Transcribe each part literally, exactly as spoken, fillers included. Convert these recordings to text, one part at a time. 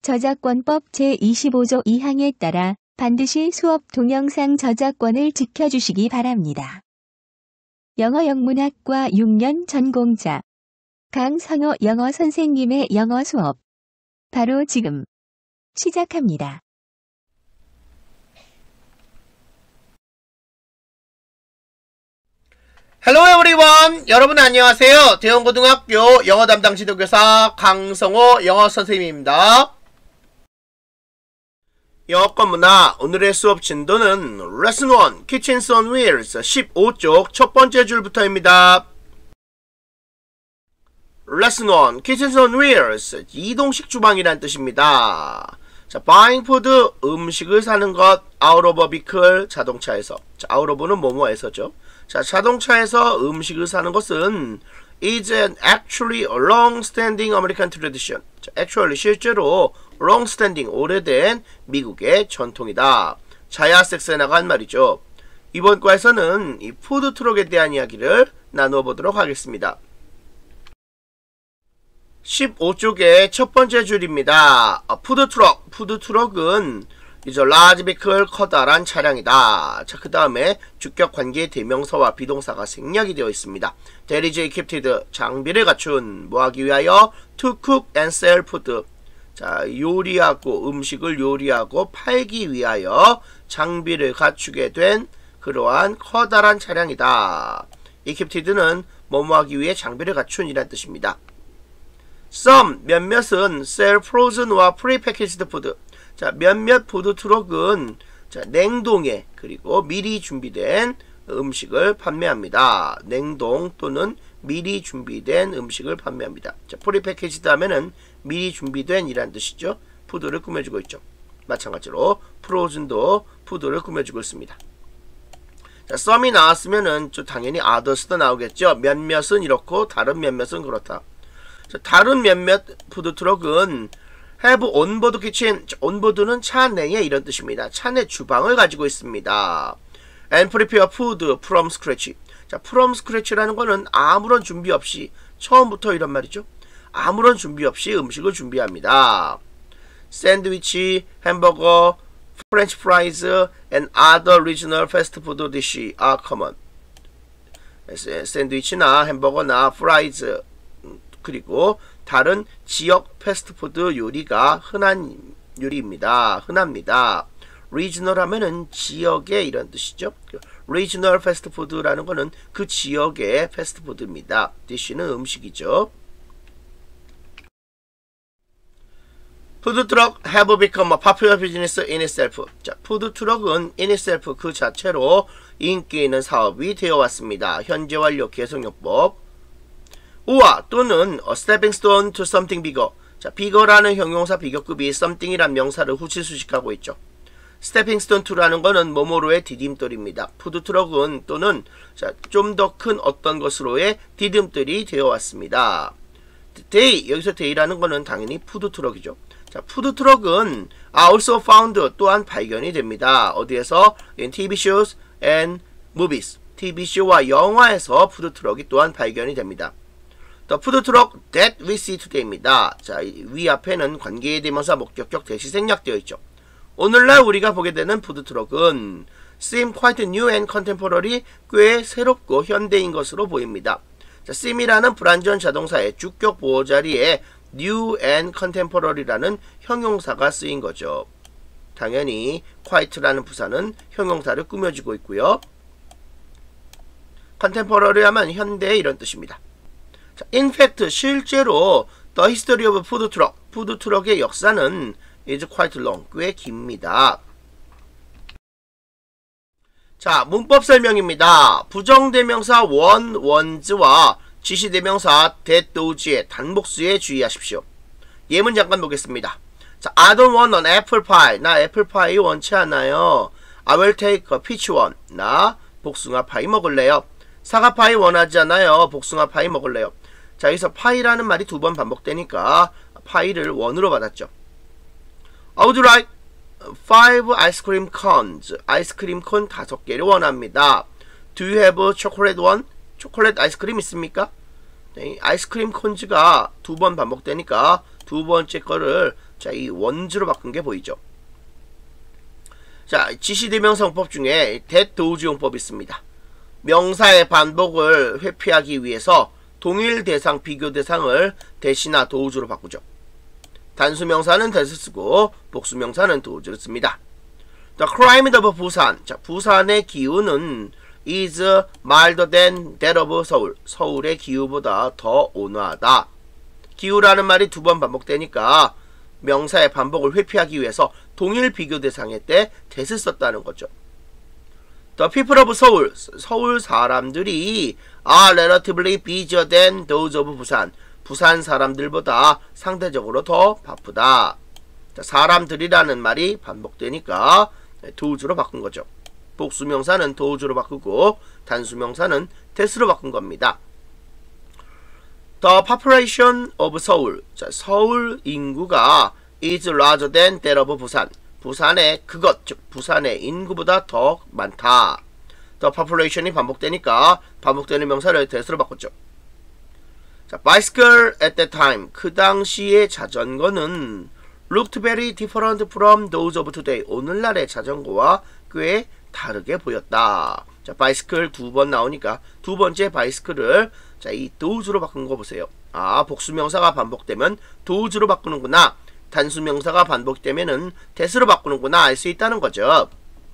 저작권법 제이십오조 이 항에 따라 반드시 수업 동영상 저작권을 지켜주시기 바랍니다. 영어 영문학과 육 년 전공자 강선호 영어 선생님의 영어 수업 바로 지금 시작합니다. Hello everyone! 여러분 안녕하세요. 대원고등학교 영어 담당 지도교사 강성호 영어 선생님입니다. 영어권 문화 오늘의 수업 진도는 레슨 일 Kitchens on Wheels 십오 쪽 첫 번째 줄부터입니다. 레슨 일 Kitchens on Wheels 이동식 주방이란 뜻입니다. 자, buying food 음식을 사는 것 out of a vehicle 자동차에서 자, out of는 뭐뭐에서죠. 자, 자동차에서 음식을 사는 것은 is an actually a long-standing American tradition. 자, actually 실제로 long-standing 오래된 미국의 전통이다. 자야섹스에 나간 말이죠. 이번 과에서는 이 푸드트럭에 대한 이야기를 나누어 보도록 하겠습니다. 십오 쪽의 첫 번째 줄입니다. 아, 푸드트럭. 푸드트럭은 이제 large vehicle 커다란 차량이다. 자, 그 다음에 주격 관계 대명사와 비동사가 생략이 되어 있습니다. That is equipped 장비를 갖춘 뭐하기 위하여 to cook and sell food. 자, 요리하고 음식을 요리하고 팔기 위하여 장비를 갖추게 된 그러한 커다란 차량이다. equipped는 뭐뭐하기 위해 장비를 갖춘 이란 뜻입니다. Some 몇몇은 sell frozen과 prepackaged food. 자, 몇몇 푸드트럭은 자, 냉동에 그리고 미리 준비된 음식을 판매합니다. 냉동 또는 미리 준비된 음식을 판매합니다. 자, 프리패키지드 하면은 미리 준비된 이란 뜻이죠. 푸드를 꾸며주고 있죠. 마찬가지로 프로즌도 푸드를 꾸며주고 있습니다. 자, 썸이 나왔으면은 좀 당연히 others도 나오겠죠. 몇몇은 이렇고 다른 몇몇은 그렇다. 자, 다른 몇몇 푸드트럭은 have onboard kitchen. onboard는 차 내에 이런 뜻입니다. 차 내 주방을 가지고 있습니다. and prepare food from scratch. 자, from scratch라는 거는 아무런 준비 없이 처음부터 이런 말이죠. 아무런 준비 없이 음식을 준비합니다. 샌드위치, 햄버거, 프렌치 프라이즈 and other regional fast food dish are common. 샌드위치나 햄버거나 프라이즈 그리고 다른 지역 패스트푸드 요리가 흔한 요리입니다. 흔합니다. 리지널 하면은 지역의 이런 뜻이죠. 리지널 패스트푸드라는 거는 그 지역의 패스트푸드입니다. 디쉬는 음식이죠. 푸드트럭 have become a popular business in itself. 자, 푸드트럭은 in itself 그 자체로 인기 있는 사업이 되어 왔습니다. 현재 완료 계속용법. 우와 또는 a stepping stone to something bigger. 자, bigger라는 형용사 비교급이 something이란 명사를 후치수식하고 있죠. stepping stone to라는 거는 뭐뭐로의 디딤돌입니다. 푸드트럭은 또는 좀 더 큰 어떤 것으로의 디딤돌이 되어 왔습니다. day 여기서 day라는 거는 당연히 푸드트럭이죠. 자, 푸드트럭은 also found 또한 발견이 됩니다. 어디에서? in 티비 shows and movies. 티비쇼와 영화에서 푸드트럭이 또한 발견이 됩니다. The food truck that we see today입니다. 자, 위 앞에는 관계의 대명사 목적격 대시 생략되어 있죠. 오늘날 우리가 보게 되는 푸드트럭은 seem quite new and contemporary, 꽤 새롭고 현대인 것으로 보입니다. 자, seem이라는 불완전 자동사의 주격 보호 자리에 new and contemporary라는 형용사가 쓰인 거죠. 당연히 quite라는 부사는 형용사를 꾸며주고 있고요. contemporary 하면 현대 이런 뜻입니다. 자, in fact 실제로 the history of food truck 푸드 트럭의 역사는 is quite long 꽤 깁니다. 자, 문법 설명입니다. 부정대명사 one, ones와 지시대명사 that, those의 단복수에 주의하십시오. 예문 잠깐 보겠습니다. 자, I don't want an apple pie. 나 애플파이 원치 않아요. I will take a peach one. 나 복숭아 파이 먹을래요. 사과파이 원하지 않아요. 복숭아 파이 먹을래요. 자, 여기서 파이라는 말이 두 번 반복되니까 파이를 원으로 받았죠. I would like five ice cream cones. 아이스크림 콘 다섯 개를 원합니다. Do you have a chocolate one? 초콜릿 아이스크림 있습니까? 네, 아이스크림 콘즈가 두 번 반복되니까 두 번째 거를 자, 이 원즈로 바꾼 게 보이죠. 자, 지시대명사용법 중에 that 도우주용법이 있습니다. 명사의 반복을 회피하기 위해서 동일 대상, 비교 대상을 대시나 도우주로 바꾸죠. 단수명사는 that을 쓰고 복수명사는 도우주를 씁니다. The climate of 부산. 자, 부산의 기후는 is milder than that of 서울. 서울의 기후보다 더 온화하다. 기후라는 말이 두 번 반복되니까 명사의 반복을 회피하기 위해서 동일 비교 대상의 때 that을 썼다는 거죠. The people of 서울. 서울 사람들이 are relatively busier than those of 부산. 부산 사람들보다 상대적으로 더 바쁘다. 자, 사람들이라는 말이 반복되니까 does로 바꾼 거죠. 복수명사는 does로 바꾸고 단수명사는 that으로 바꾼 겁니다. The population of 서울. 자, 서울 인구가 is larger than that of 부산. 부산의 그것, 즉 부산의 인구보다 더 많다. The population이 반복되니까 반복되는 명사를 that으로 바꿨죠. 자, bicycle at that time. 그 당시의 자전거는 looked very different from those of today. 오늘날의 자전거와 꽤 다르게 보였다. 자, bicycle 두 번 나오니까 두 번째 bicycle을 자, 이 does로 바꾼 거 보세요. 아, 복수명사가 반복되면 does로 바꾸는구나. 단수명사가 반복되면은 that으로 바꾸는구나 알 수 있다는 거죠.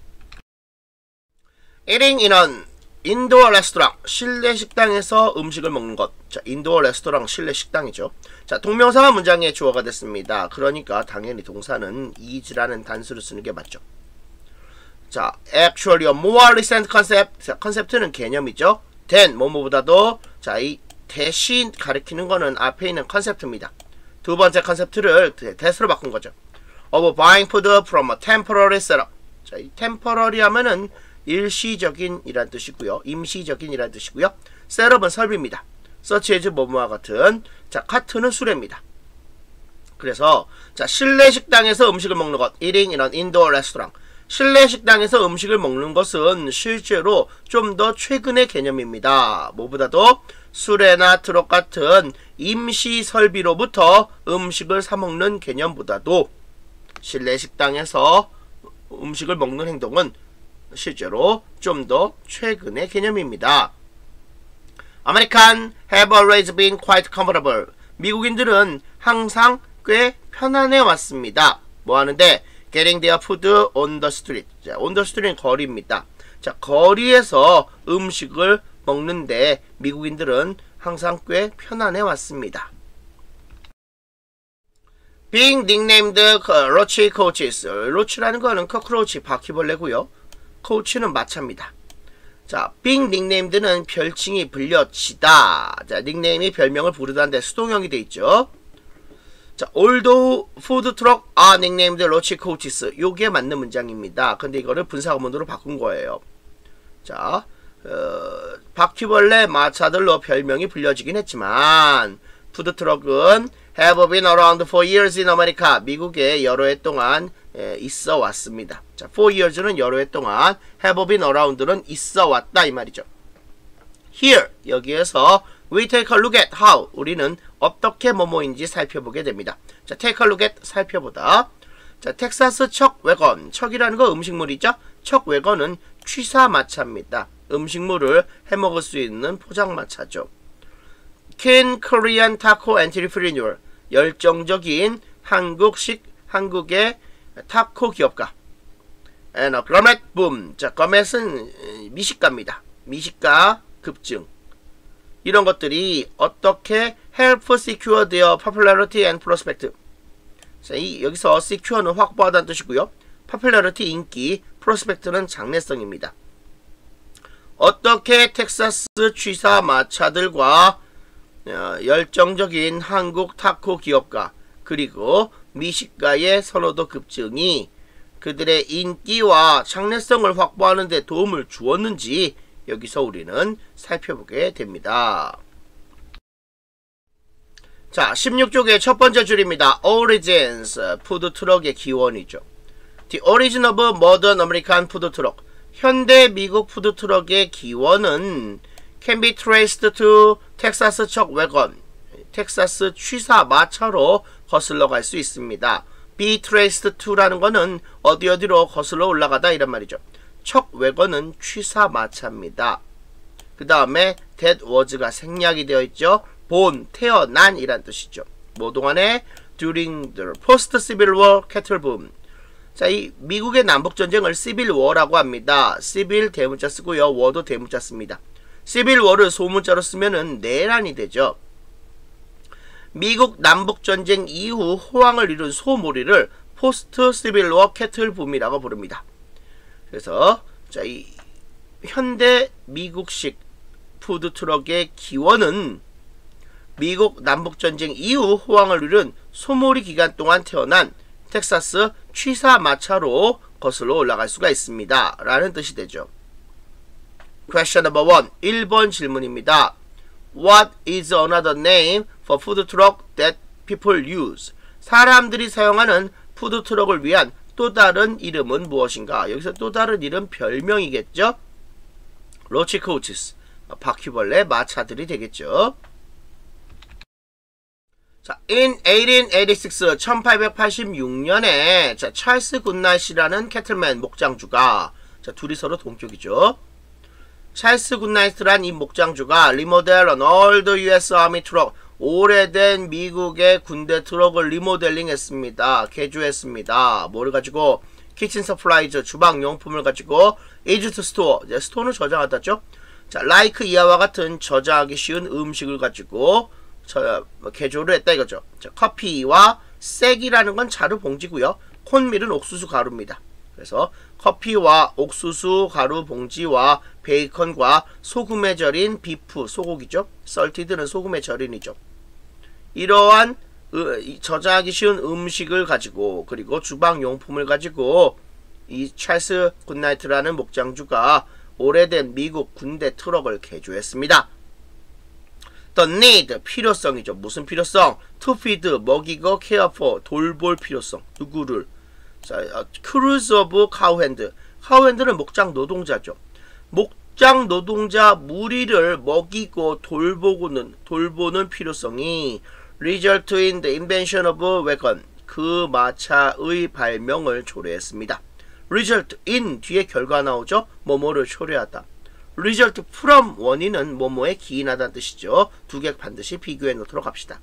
eating in an indoor restaurant. 실내 식당에서 음식을 먹는 것. 자, indoor restaurant 실내 식당이죠. 자, 동명사가 문장의 주어가 됐습니다. 그러니까 당연히 동사는 is라는 단수를 쓰는 게 맞죠. 자, actually a more recent concept. 자, 컨셉트는 개념이죠. than 뭐뭐보다도 자, 이 that이 가리키는 거는 앞에 있는 컨셉트입니다. 두 번째 컨셉트를 that으로 바꾼 거죠. of buying food from a temporary setup. 자, 이 temporary 하면은 일시적인 이란 뜻이고요. 임시적인 이란 뜻이고요. 셋업은 설비입니다. such as 뭐뭐와 같은. 자, 카트는 수레입니다. 그래서 자, 실내 식당에서 음식을 먹는 것. eating in an indoor restaurant. 실내 식당에서 음식을 먹는 것은 실제로 좀 더 최근의 개념입니다. 뭐보다도 수레나 트럭 같은 임시 설비로부터 음식을 사 먹는 개념보다도 실내 식당에서 음식을 먹는 행동은 실제로 좀 더 최근의 개념입니다. Americans have always been quite comfortable. 미국인들은 항상 꽤 편안해 왔습니다. 뭐 하는데? Getting their food on the street. 자, on the street은 거리입니다. 자, 거리에서 음식을 먹는데 미국인들은 항상 꽤 편안해 왔습니다. Being nicknamed roach coaches. 로치라는 거는 커크로치, 바퀴벌레고요. 코치는 마차입니다. 자, being nicknamed는 별칭이 불려지다. 자, 닉네임이 별명을 부르다는데 수동형이 돼 있죠. 자, although food truck are nicknamed roach coaches. 요게 맞는 문장입니다. 근데 이거를 분사구문으로 바꾼 거예요. 자, 어, 바퀴벌레 마차들로 별명이 불려지긴 했지만 푸드트럭은 have been around for years in America. 미국에 여러 해 동안 에, 있어 왔습니다. 자, for years는 여러 해 동안, have been around는 있어 왔다 이 말이죠. Here 여기에서 we take a look at how. 우리는 어떻게 뭐뭐인지 살펴보게 됩니다. 자, take a look at 살펴보다. 자, 텍사스 척 웨건. 척이라는 거 음식물이죠. 척 웨건은 취사마차입니다. 음식물을 해먹을 수 있는 포장마차죠. Keen Korean Taco Entrepreneur. 열정적인 한국식 한국의 타코 기업가. And a Gourmet Boom. 자, 거멧은 미식가입니다. 미식가 급증. 이런 것들이 어떻게 help secure their popularity and prospect. 자, 이 여기서 secure는 확보하다는 뜻이고요. popularity 인기, prospect는 장래성입니다. 어떻게 텍사스 취사 마차들과 어, 열정적인 한국 타코 기업가 그리고 미식가의 선호도 급증이 그들의 인기와 장래성을 확보하는 데 도움을 주었는지 여기서 우리는 살펴보게 됩니다. 자, 십육 쪽의 첫 번째 줄입니다. Origins, 푸드트럭의 기원이죠. The origin of modern American food truck. 현대 미국 푸드트럭의 기원은 can be traced to 텍사스 척 웨건. 텍사스 취사 마차로 거슬러 갈 수 있습니다. be traced to라는 거는 어디 어디로 거슬러 올라가다 이란 말이죠. 척외건은 취사마차입니다. 그 다음에 that was가 생략이 되어 있죠. born, 태어난 이란 뜻이죠. 뭐 동안에 during the post-civil war cattle boom. 자, 이 미국의 남북전쟁을 civil war라고 합니다. civil 대문자 쓰고요. war도 대문자 씁니다. civil war를 소문자로 쓰면은 내란이 되죠. 미국 남북전쟁 이후 호황을 이룬 소몰이를 포스트-시빌 워 캐틀 붐이라고 부릅니다. 그래서 자, 이 현대 미국식 푸드트럭의 기원은 미국 남북전쟁 이후 호황을 이룬 소몰이 기간 동안 태어난 텍사스 취사마차로 거슬러 올라갈 수가 있습니다. 라는 뜻이 되죠. Question number one. 일 번 질문입니다. What is another name for food truck that people use? 사람들이 사용하는 푸드트럭을 위한 또 다른 이름은 무엇인가? 여기서 또 다른 이름 별명이겠죠? 로치 코치스, 바퀴벌레 마차들이 되겠죠. 자, in eighteen eighty-six, 천팔백팔십육 년에 자, 찰스 굿나잇이라는 캐틀맨 목장주가, 자, 둘이 서로 동격이죠. 찰스 굿나잇이란 이 목장주가 리모델 on old 유에스 Army truck, 오래된 미국의 군대 트럭을 리모델링 했습니다. 개조했습니다. 뭐를 가지고? 키친 서플라이즈, 주방용품을 가지고 이지트 스토어, 이제 스토어는 저장하다죠. 자, like 이하와 같은 저장하기 쉬운 음식을 가지고 저, 뭐, 개조를 했다 이거죠. 자, 커피와 쌔기라는 건 자루 봉지고요. 콘밀은 옥수수 가루입니다. 그래서 커피와 옥수수 가루 봉지와 베이컨과 소금에 절인 비프, 소고기죠. 썰티드는 소금에 절인이죠. 이러한 으, 저장하기 쉬운 음식을 가지고, 그리고 주방용품을 가지고 이 찰스 굿나잇이라는 목장주가 오래된 미국 군대 트럭을 개조했습니다. The need, 필요성이죠. 무슨 필요성? To feed, 먹이고, care for, 돌볼 필요성. 누구를? 자, crews of cowhand. cowhand는 목장 노동자죠. 목장 노동자 무리를 먹이고 돌보고는, 돌보는 필요성이 result in the invention of wagon. 그 마차의 발명을 초래했습니다. result in 뒤에 결과 나오죠. 뭐뭐를 초래하다. result from 원인은 뭐뭐에 기인하다는 뜻이죠. 두 개 반드시 비교해 놓도록 합시다.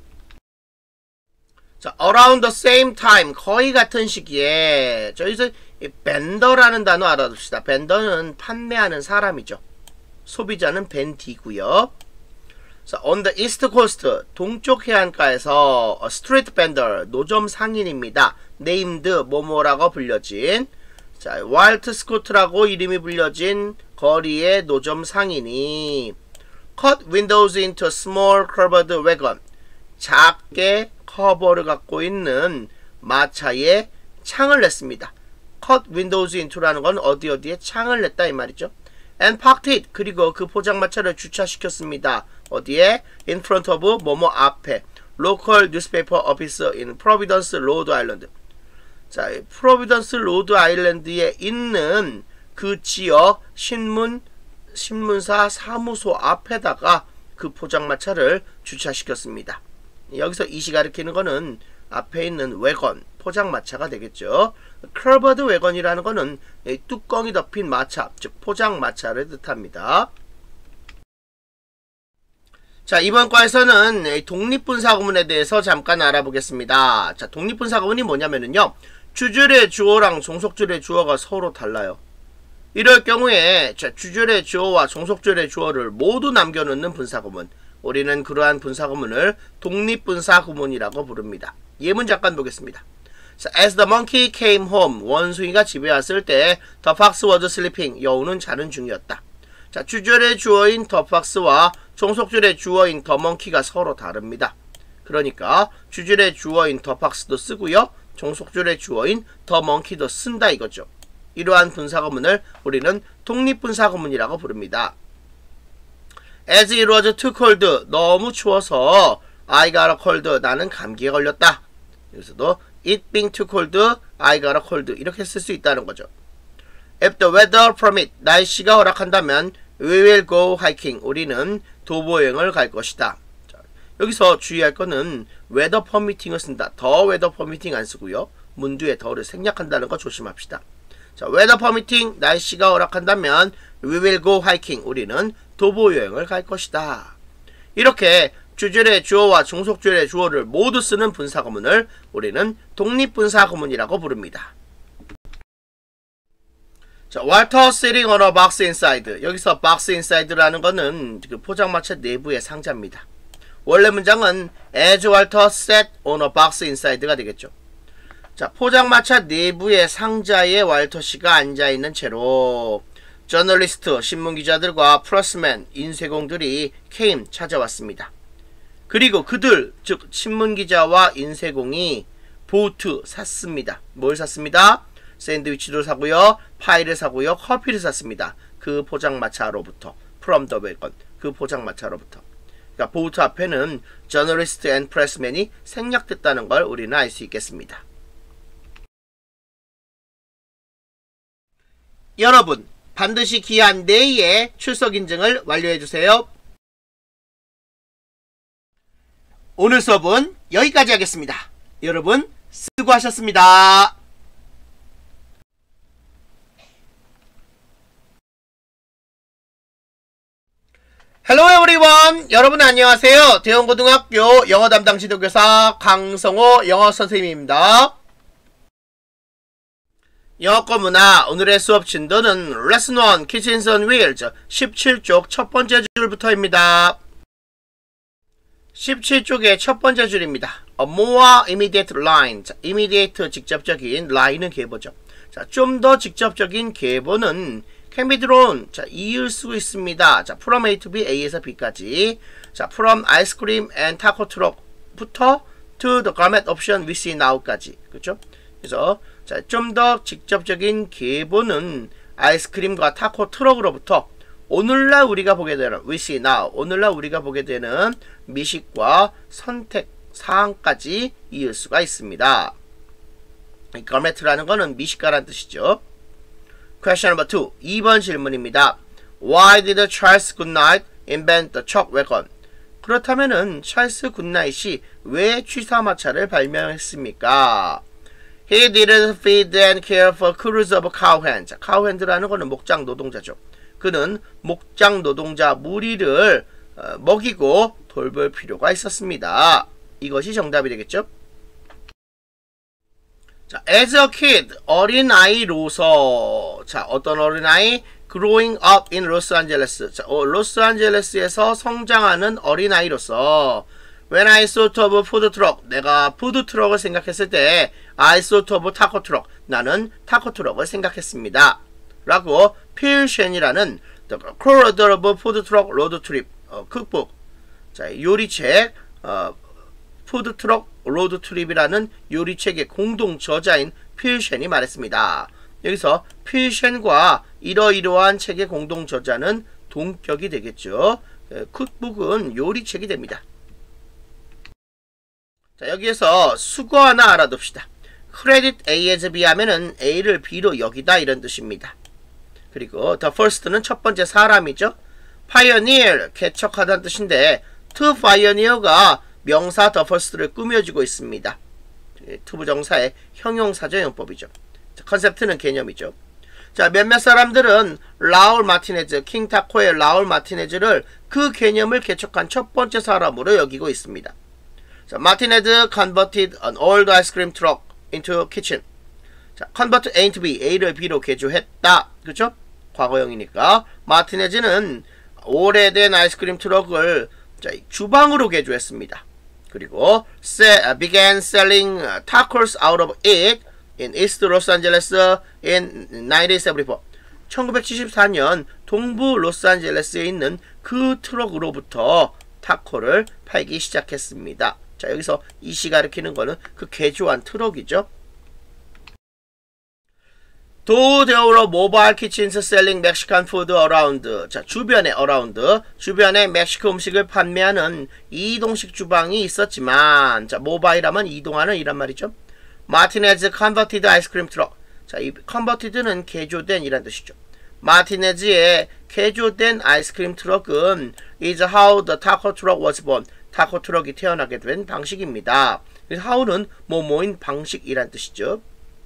자, around the same time, 거의 같은 시기에 저기서 벤더라는 단어 알아둡시다. 벤더는 판매하는 사람이죠. 소비자는 벤디고요. 자, on the east coast, 동쪽 해안가에서 street vendor, 노점 상인입니다. named 뭐뭐라고 불려진, 자, 와일트 스코트라고 이름이 불려진 거리의 노점 상인이 cut windows into a small curved wagon, 작게 커버를 갖고 있는 마차에 창을 냈습니다. cut windows into라는 건 어디 어디에 창을 냈다 이 말이죠. and parked it, 그리고 그 포장마차를 주차시켰습니다. 어디에? in front of 뭐뭐 앞에 local newspaper office in Providence, Rhode Island. 자, 프로비던스 로드 아일랜드에 있는 그 지역 신문, 신문사 사무소 앞에다가 그 포장마차를 주차시켰습니다. 여기서 이시 가리키는 거는 앞에 있는 웨건, 포장마차가 되겠죠. 커버드 웨건이라는 거는 뚜껑이 덮인 마차, 즉 포장마차를 뜻합니다. 자, 이번 과에서는 독립분사구문에 대해서 잠깐 알아보겠습니다. 자, 독립분사구문이 뭐냐면은요, 주절의 주어랑 종속절의 주어가 서로 달라요. 이럴 경우에 자, 주절의 주어와 종속절의 주어를 모두 남겨놓는 분사구문, 우리는 그러한 분사구문을 독립분사구문이라고 부릅니다. 예문 잠깐 보겠습니다. 자, as the monkey came home, 원숭이가 집에 왔을 때 the fox was sleeping, 여우는 자는 중이었다. 자, 주절의 주어인 the fox와 종속절의 주어인 the monkey가 서로 다릅니다. 그러니까 주절의 주어인 the fox도 쓰고요, 종속절의 주어인 the monkey도 쓴다 이거죠. 이러한 분사구문을 우리는 독립분사구문이라고 부릅니다. As it was too cold, 너무 추워서 I got a cold, 나는 감기에 걸렸다. 여기서도 it being too cold, I got a cold 이렇게 쓸 수 있다는 거죠. If the weather permit, 날씨가 허락한다면 we will go hiking, 우리는 도보여행을 갈 것이다. 자, 여기서 주의할 거는 weather permitting을 쓴다. 더 weather permitting 안 쓰고요. 문두에 더를 생략한다는 거 조심합시다. 자, weather permitting, 날씨가 허락한다면 we will go hiking, 우리는 도보 여행을 갈 것이다. 이렇게 주절의 주어와 종속주절의 주어를 모두 쓰는 분사구문을 우리는 독립분사구문이라고 부릅니다. 자, Walter sitting on a box inside. 여기서 box inside라는 거는 그 포장마차 내부의 상자입니다. 원래 문장은 as Walter sat on a box inside가 되겠죠. 자, 포장마차 내부의 상자에 왈터 씨가 앉아있는 채로 저널리스트, 신문기자들과 플러스맨, 인쇄공들이 came, 찾아왔습니다. 그리고 그들, 즉 신문기자와 인쇄공이 보트, 샀습니다. 뭘 샀습니다? 샌드위치도 사고요, 파이를 사고요, 커피를 샀습니다. 그 포장마차로부터, from the wagon, 그 포장마차로부터. 그러니까 보트 앞에는 저널리스트 앤 프레스맨이 생략됐다는 걸 우리는 알 수 있겠습니다. 여러분, 반드시 기한 내에 출석 인증을 완료해주세요. 오늘 수업은 여기까지 하겠습니다. 여러분, 수고하셨습니다. Hello everyone! 여러분 안녕하세요. 대원고등학교 영어 담당 지도교사 강성호 영어 선생님입니다. 영어과 문화, 오늘의 수업 진도는 레슨 일 Kitchens on Wheels 십칠 쪽 첫 번째 줄부터입니다. 십칠 쪽의 첫 번째 줄입니다. A more immediate line. 자, immediate 직접적인 line은 계보죠. 자, 좀 더 직접적인 계보는 can be drawn. 자, 이을 수 있습니다. 자, from A to B, A에서 B까지. 자, from ice cream and taco truck부터 to the garment option we see now까지. 그렇죠? 그래서 자, 좀 더 직접적인 계보는 아이스크림과 타코 트럭으로부터 오늘날 우리가 보게 되는 we see now, 오늘날 우리가 보게 되는 미식과 선택 사항까지 이을 수가 있습니다. garment라는 거는 미식가란 뜻이죠. Question number two. 이 번 질문입니다. Why did Charles Goodnight invent the chalk wagon? 그렇다면은 찰스 굿나잇이 왜 취사마차를 발명했습니까? He didn't feed and care for crews of cowhands. cowhands라는 거는 목장 노동자죠. 그는 목장 노동자 무리를 어, 먹이고 돌볼 필요가 있었습니다. 이것이 정답이 되겠죠? 자, as a kid, 어린아이로서, 자, 어떤 어린아이? growing up in Los Angeles. 자, 어, 로스안젤레스에서 성장하는 어린아이로서 When I thought of food truck, 내가 푸드 트럭을 생각했을 때 I thought of taco truck, 나는 타코 트럭을 생각했습니다. 라고 필쉔이라는 The Corridor of Food Truck Road Trip 어, 쿡북, 자, 요리책 어, 푸드 트럭 로드 트립이라는 요리책의 공동 저자인 필쉔이 말했습니다. 여기서 필쉔과 이러이러한 책의 공동 저자는 동격이 되겠죠. 쿡북은 요리책이 됩니다. 자, 여기에서 수거 하나 알아둡시다. 크레딧 A as B 하면은 A를 B로 여기다 이런 뜻입니다. 그리고 the first는 첫 번째 사람이죠. pioneer, 개척하다는 뜻인데 to pioneer가 명사 the first를 꾸며주고 있습니다. to 부정사의 형용사적 용법이죠. 자, 컨셉트는 개념이죠. 자, 몇몇 사람들은 라울 마티네즈, 킹타코의 라울 마티네즈를 그 개념을 개척한 첫 번째 사람으로 여기고 있습니다. 자, 마티네즈 converted an old ice cream truck into a kitchen. 자, convert A to B, A를 B로 개조했다. 그렇죠? 과거형이니까 마티네즈는 오래된 아이스크림 트럭을 자, 주방으로 개조했습니다. 그리고 began selling tacos out of it in East Los Angeles in nineteen seventy-four. 천구백칠십사 년 동부 로스안젤레스에 있는 그 트럭으로부터 타코를 팔기 시작했습니다. 자, 여기서 이 씨 가리키는 거는 그 개조한 트럭이죠. Though there were mobile kitchens selling Mexican food around. 자, 주변에 around, 주변에 멕시코 음식을 판매하는 이동식 주방이 있었지만, 자, 모바일하면 이동하는 이란 말이죠. Martinez converted ice cream truck. 자, 이 converted는 개조된 이란 뜻이죠. 마티네즈의 개조된 아이스크림 트럭은 is how the taco truck was born. 타코 트럭이 태어나게 된 방식입니다. how는 뭐뭐인 방식이란 뜻이죠.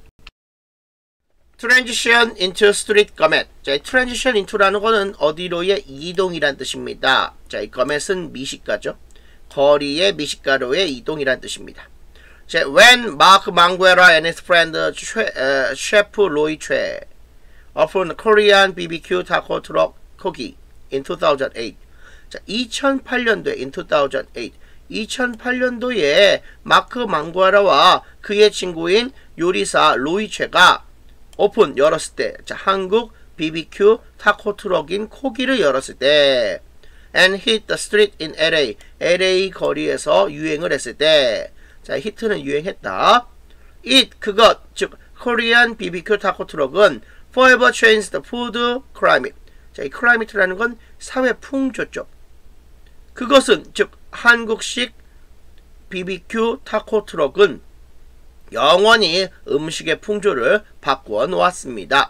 transition into street comet. 자, transition into라는 거는 어디로의 이동이란 뜻입니다. 자, 이 comet은 미식가죠. 거리의 미식가로의 이동이란 뜻입니다. 자, when Mark Manguera and his friend Chef Roy Choi opened Korean 비비큐 taco truck Kogi in two thousand eight. 자, 이천팔 년도에 in two thousand eight. 이천팔 년도에 마크 망구아라와 그의 친구인 요리사 로이 최가 오픈 열었을 때, 자, 한국 비비큐 타코 트럭인 코기를 열었을 때, and hit the street in 엘에이, 엘에이 거리에서 유행을 했을 때, 자, 히트는 유행했다. it, 그것, 즉 코리안 비비큐 타코 트럭은 forever changed the food climate. 자, 이 climate라는 건 사회 풍조죠. 그것은 즉 한국식 비비큐 타코 트럭은 영원히 음식의 풍조를 바꾸어 놓았습니다.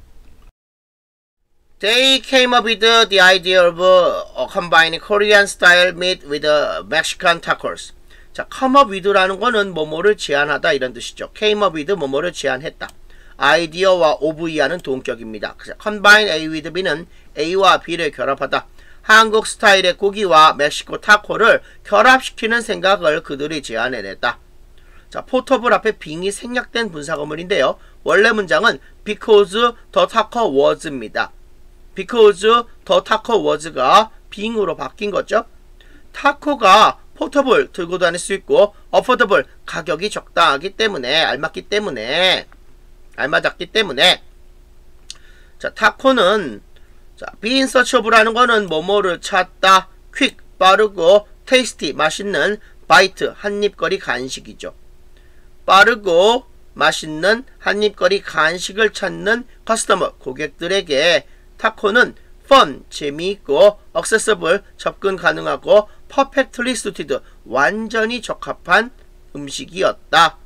They came up with the idea of uh, combining Korean style meat with uh, Mexican tacos. 자, come up with라는 거는 뭐뭐를 제안하다 이런 뜻이죠. came up with 뭐뭐를 제안했다. 아이디어와 of이하는 동격입니다. combine A with B는 A와 B를 결합하다. 한국 스타일의 고기와 멕시코 타코를 결합시키는 생각을 그들이 제안해냈다. 자, 포터블 앞에 빙이 생략된 분사구문인데요. 원래 문장은 because the taco was입니다. because the taco was가 빙으로 바뀐 거죠. 타코가 포터블 들고 다닐 수 있고 어포더블 가격이 적당하기 때문에 알맞기 때문에 알맞았기 때문에 자, 타코는 자, be in search of라는 거는 뭐뭐를 찾다, quick 빠르고 tasty 맛있는 바이트 한입거리 간식이죠. 빠르고 맛있는 한입거리 간식을 찾는 커스터머 고객들에게 타코는 fun 재미있고 accessible 접근 가능하고 perfectly suited 완전히 적합한 음식이었다.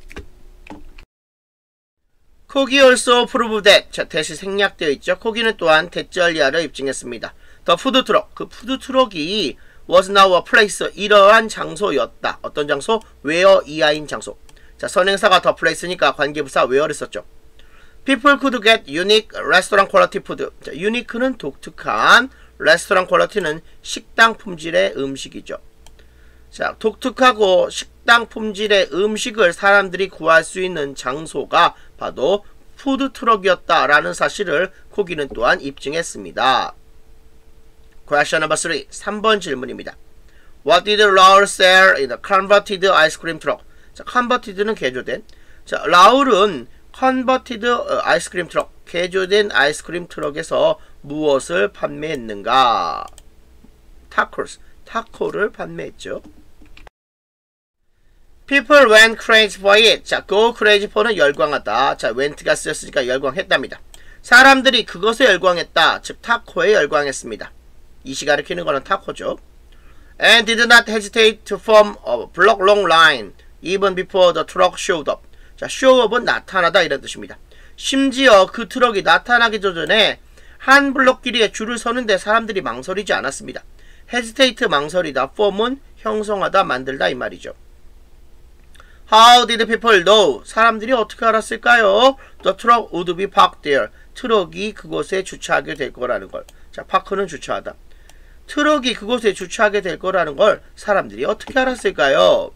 코기 also proved that. 자, 대시 생략되어 있죠. 코기는 또한 대절리아를 입증했습니다. The food truck. 그 푸드 트럭이 was now a place. 이러한 장소였다. 어떤 장소? where 이하인 장소. 자, 선행사가 the place니까 관계부사 where를 썼죠. People could get unique restaurant quality food. 자, unique는 독특한, 레스토랑 퀄리티는 식당 품질의 음식이죠. 자, 독특하고 식당 품질의 음식을 사람들이 구할 수 있는 장소가 바로 푸드트럭이었다라는 사실을 코기는 또한 입증했습니다. Question number three. 삼 번 질문입니다. What did Raul sell in the converted ice cream truck? 자, converted는 개조된. 자, 라울은 converted 아이스크림 트럭, 개조된 아이스크림 트럭에서 무엇을 판매했는가? 타코스, 타코를 판매했죠. People went crazy for it. 자, go crazy for는 열광하다. 자, went가 쓰였으니까 열광했답니다. 사람들이 그것에 열광했다. 즉, 타코에 열광했습니다. 이시 가리키는 거는 타코죠. And did not hesitate to form a block long line even before the truck showed up. 자, show up은 나타나다 이런 뜻입니다. 심지어 그 트럭이 나타나기 전에 한 블록 길이에 줄을 서는데 사람들이 망설이지 않았습니다. hesitate 망설이다, form은 형성하다, 만들다 이 말이죠. How did people know? 사람들이 어떻게 알았을까요? The truck would be parked there. 트럭이 그곳에 주차하게 될 거라는 걸. 자, 파크는 주차하다. 트럭이 그곳에 주차하게 될 거라는 걸 사람들이 어떻게 알았을까요?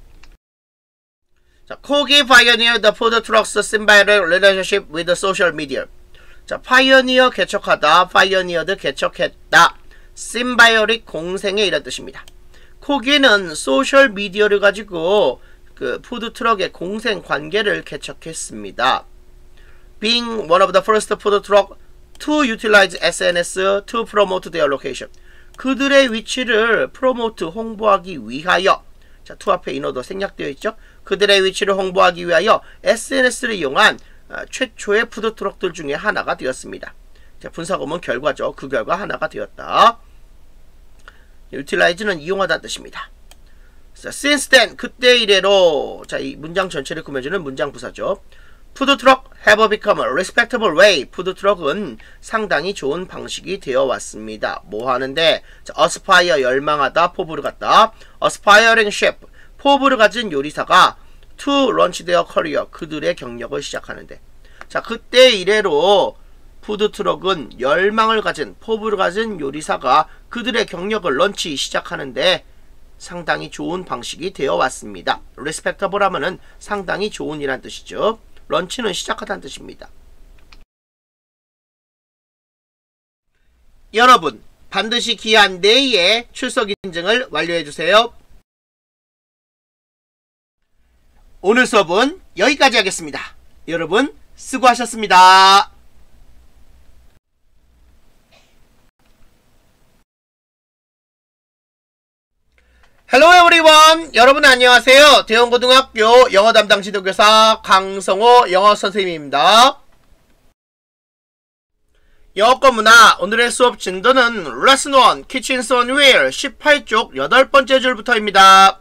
자, 코기 pioneered the food truck's symbiotic relationship with the social media. 자, 파이어니어 개척하다, 파이어니어드 개척했다. 심바이오릭 공생의 이런 뜻입니다. 코기는 소셜 미디어를 가지고 그 푸드 트럭의 공생 관계를 개척했습니다. Being one of the first food truck to utilize 에스엔에스 to promote their location. 그들의 위치를 프로모트 홍보하기 위하여. 자, to 앞에 인어도 생략되어 있죠. 그들의 위치를 홍보하기 위하여 에스엔에스를 이용한 어, 최초의 푸드 트럭들 중에 하나가 되었습니다. 자, 분사구문 결과죠. 그 결과 하나가 되었다. utilize는 이용하다는 뜻입니다. 자, since then, 그때 이래로. 자, 이 문장 전체를 꾸며주는 문장 부사죠. 푸드 트럭 have become a respectable way. 푸드트럭은 상당히 좋은 방식이 되어 왔습니다. 뭐 하는데? 자, aspire 열망하다, 포부를 갖다. aspiring chef, 포부를 가진 요리사가 to launch their career, 그들의 경력을 시작하는데. 자, 그때 이래로 푸드트럭은 열망을 가진, 포부를 가진 요리사가 그들의 경력을 런치 시작하는데 상당히 좋은 방식이 되어 왔습니다. respectable 하면은 상당히 좋은이란 뜻이죠. 런치는 시작하다는 뜻입니다. 여러분, 반드시 기한 내에 출석 인증을 완료해주세요. 오늘 수업은 여기까지 하겠습니다. 여러분, 수고하셨습니다. Hello everyone! 여러분 안녕하세요. 대원고등학교 영어 담당 지도교사 강성호 영어 선생님입니다. 영어권 문화 오늘의 수업 진도는 레슨 일 키친스 온 휠 십팔 쪽 여덟 번째 줄부터입니다.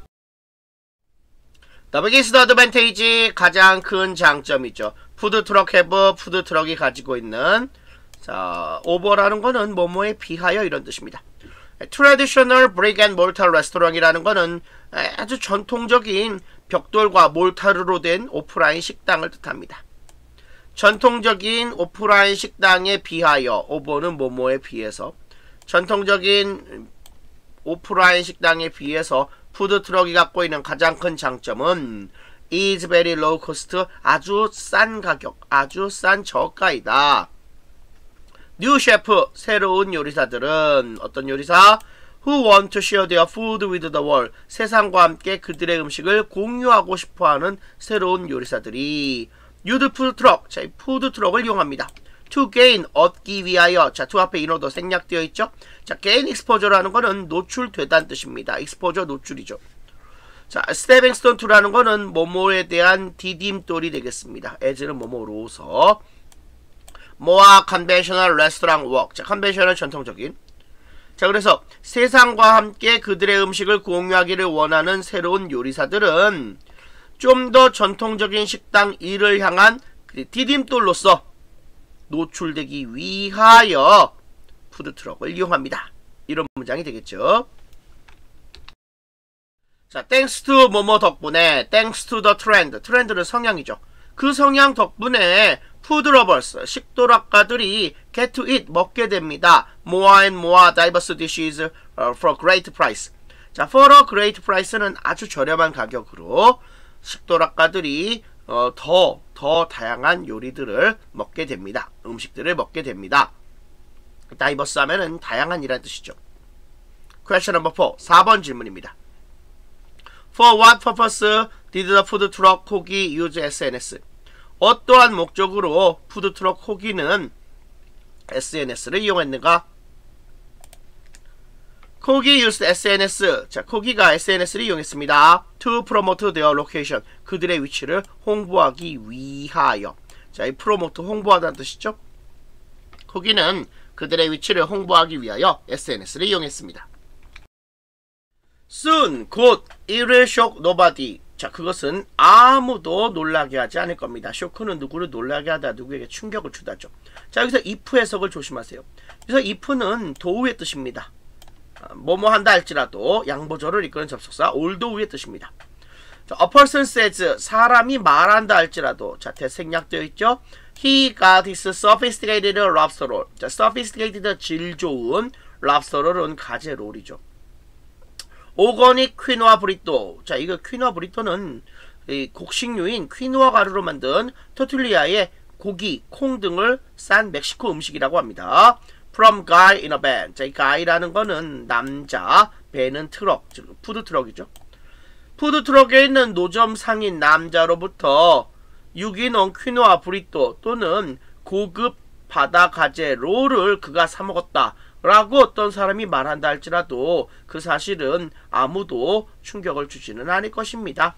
The biggest advantage 가장 큰 장점이죠. 푸드트럭 have 푸드트럭이 가지고 있는 자 오버라는 거는 뭐뭐에 비하여 이런 뜻입니다. Traditional brick and mortar restaurant이라는 거는 아주 전통적인 벽돌과 몰타르로 된 오프라인 식당을 뜻합니다. 전통적인 오프라인 식당에 비하여 오버는 뭐뭐에 비해서 전통적인 오프라인 식당에 비해서 푸드트럭이 갖고 있는 가장 큰 장점은 is very low cost, 아주 싼 가격, 아주 싼 저가이다. 뉴 셰프, 새로운 요리사들은 어떤 요리사? Who want to share their food with the world, 세상과 함께 그들의 음식을 공유하고 싶어하는 새로운 요리사들이 use 푸드트럭, 자, 푸드트럭을 이용합니다. To gain, 얻기 위하여, 자, to 앞에 인어도 생략되어 있죠. 자, gain exposure라는 거는 노출되다는 뜻입니다. exposure 노출이죠. 자, stepping stone to라는 거는 뭐뭐에 대한 디딤돌이 되겠습니다. as는 뭐뭐로서 뭐와 컨벤셔널 레스토랑 워크. 자, 컨벤셔널 전통적인. 자, 그래서 세상과 함께 그들의 음식을 공유하기를 원하는 새로운 요리사들은 좀 더 전통적인 식당 일을 향한 디딤돌로서 노출되기 위하여 푸드트럭을 이용합니다. 이런 문장이 되겠죠. 자, thanks to 뭐뭐 덕분에, thanks to the trend. 트렌드는 성향이죠. 그 성향 덕분에 푸드러버스, 식도락가들이 get to eat, 먹게 됩니다. more and more diverse dishes for great price. 자, for a great price는 아주 저렴한 가격으로 식도락가들이 어, 더, 더 다양한 요리들을 먹게 됩니다. 음식들을 먹게 됩니다. diverse 하면은 다양한이라는 뜻이죠. Question number four, 사 번 질문입니다. For what purpose did the food truck 호기 use 에스엔에스? 어떠한 목적으로 푸드트럭 호기는 에스엔에스를 이용했는가? 코기 used 에스엔에스. 자, 코기가 에스엔에스를 이용했습니다. To promote their location. 그들의 위치를 홍보하기 위하여. 자, 이 promote 홍보하다는 뜻이죠. 코기는 그들의 위치를 홍보하기 위하여 에스엔에스를 이용했습니다. Soon, 곧, it will shock nobody. 자, 그것은 아무도 놀라게 하지 않을 겁니다. 쇼크는 누구를 놀라게 하다, 누구에게 충격을 주다죠. 자, 여기서 if 해석을 조심하세요. 그래서 if는 도우의 뜻입니다. 뭐뭐 한다 할지라도 양보절을 이끄는 접속사 although의 뜻입니다. 자, a person says, 사람이 말한다 할지라도, 자, 대생략되어 있죠. He got his sophisticated lobster roll. 자, sophisticated 질 좋은 lobster roll은 가재 롤이죠. 오거닉 퀴노아 브리또. 자, 이거 퀴노아 브리또는 이 곡식류인 퀴노아 가루로 만든 토틀리아의 고기, 콩 등을 싼 멕시코 음식이라고 합니다. From guy in a van. 자, 이 guy라는 거는 남자, 배는 트럭, 즉 푸드 트럭이죠. 푸드 트럭에 있는 노점 상인 남자로부터 유기농 퀴노아 브리또 또는 고급 바다 가재 롤을 그가 사 먹었다 라고 어떤 사람이 말한다 할지라도 그 사실은 아무도 충격을 주지는 않을 것입니다.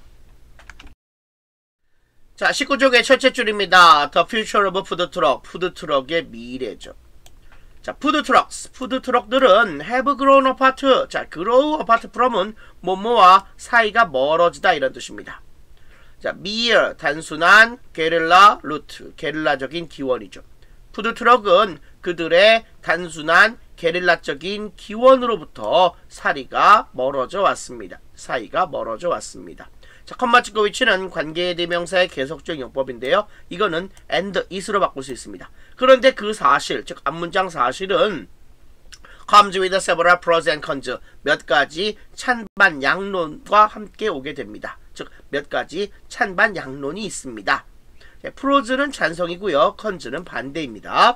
자, 십구 쪽의 첫째 줄입니다. The future of food truck. 푸드트럭의 미래죠. 자, 푸드트럭스. 푸드트럭들은 have grown apart. 자, grow apart from은 뭐뭐와 사이가 멀어지다 이런 뜻입니다. 자, mere 단순한 게릴라 루트, 게릴라적인 기원이죠. 푸드트럭은 그들의 단순한 게릴라적인 기원으로부터 사이가 멀어져 왔습니다. 사이가 멀어져 왔습니다. 자, 컴마 찍고 위치는 관계 대명사의 계속적 용법인데요. 이거는 and is로 바꿀 수 있습니다. 그런데 그 사실, 즉 앞문장 사실은 comes with several pros and cons, 몇 가지 찬반 양론과 함께 오게 됩니다. 즉 몇 가지 찬반 양론이 있습니다. 프로즈는 찬성이고요. 컨즈는 반대입니다.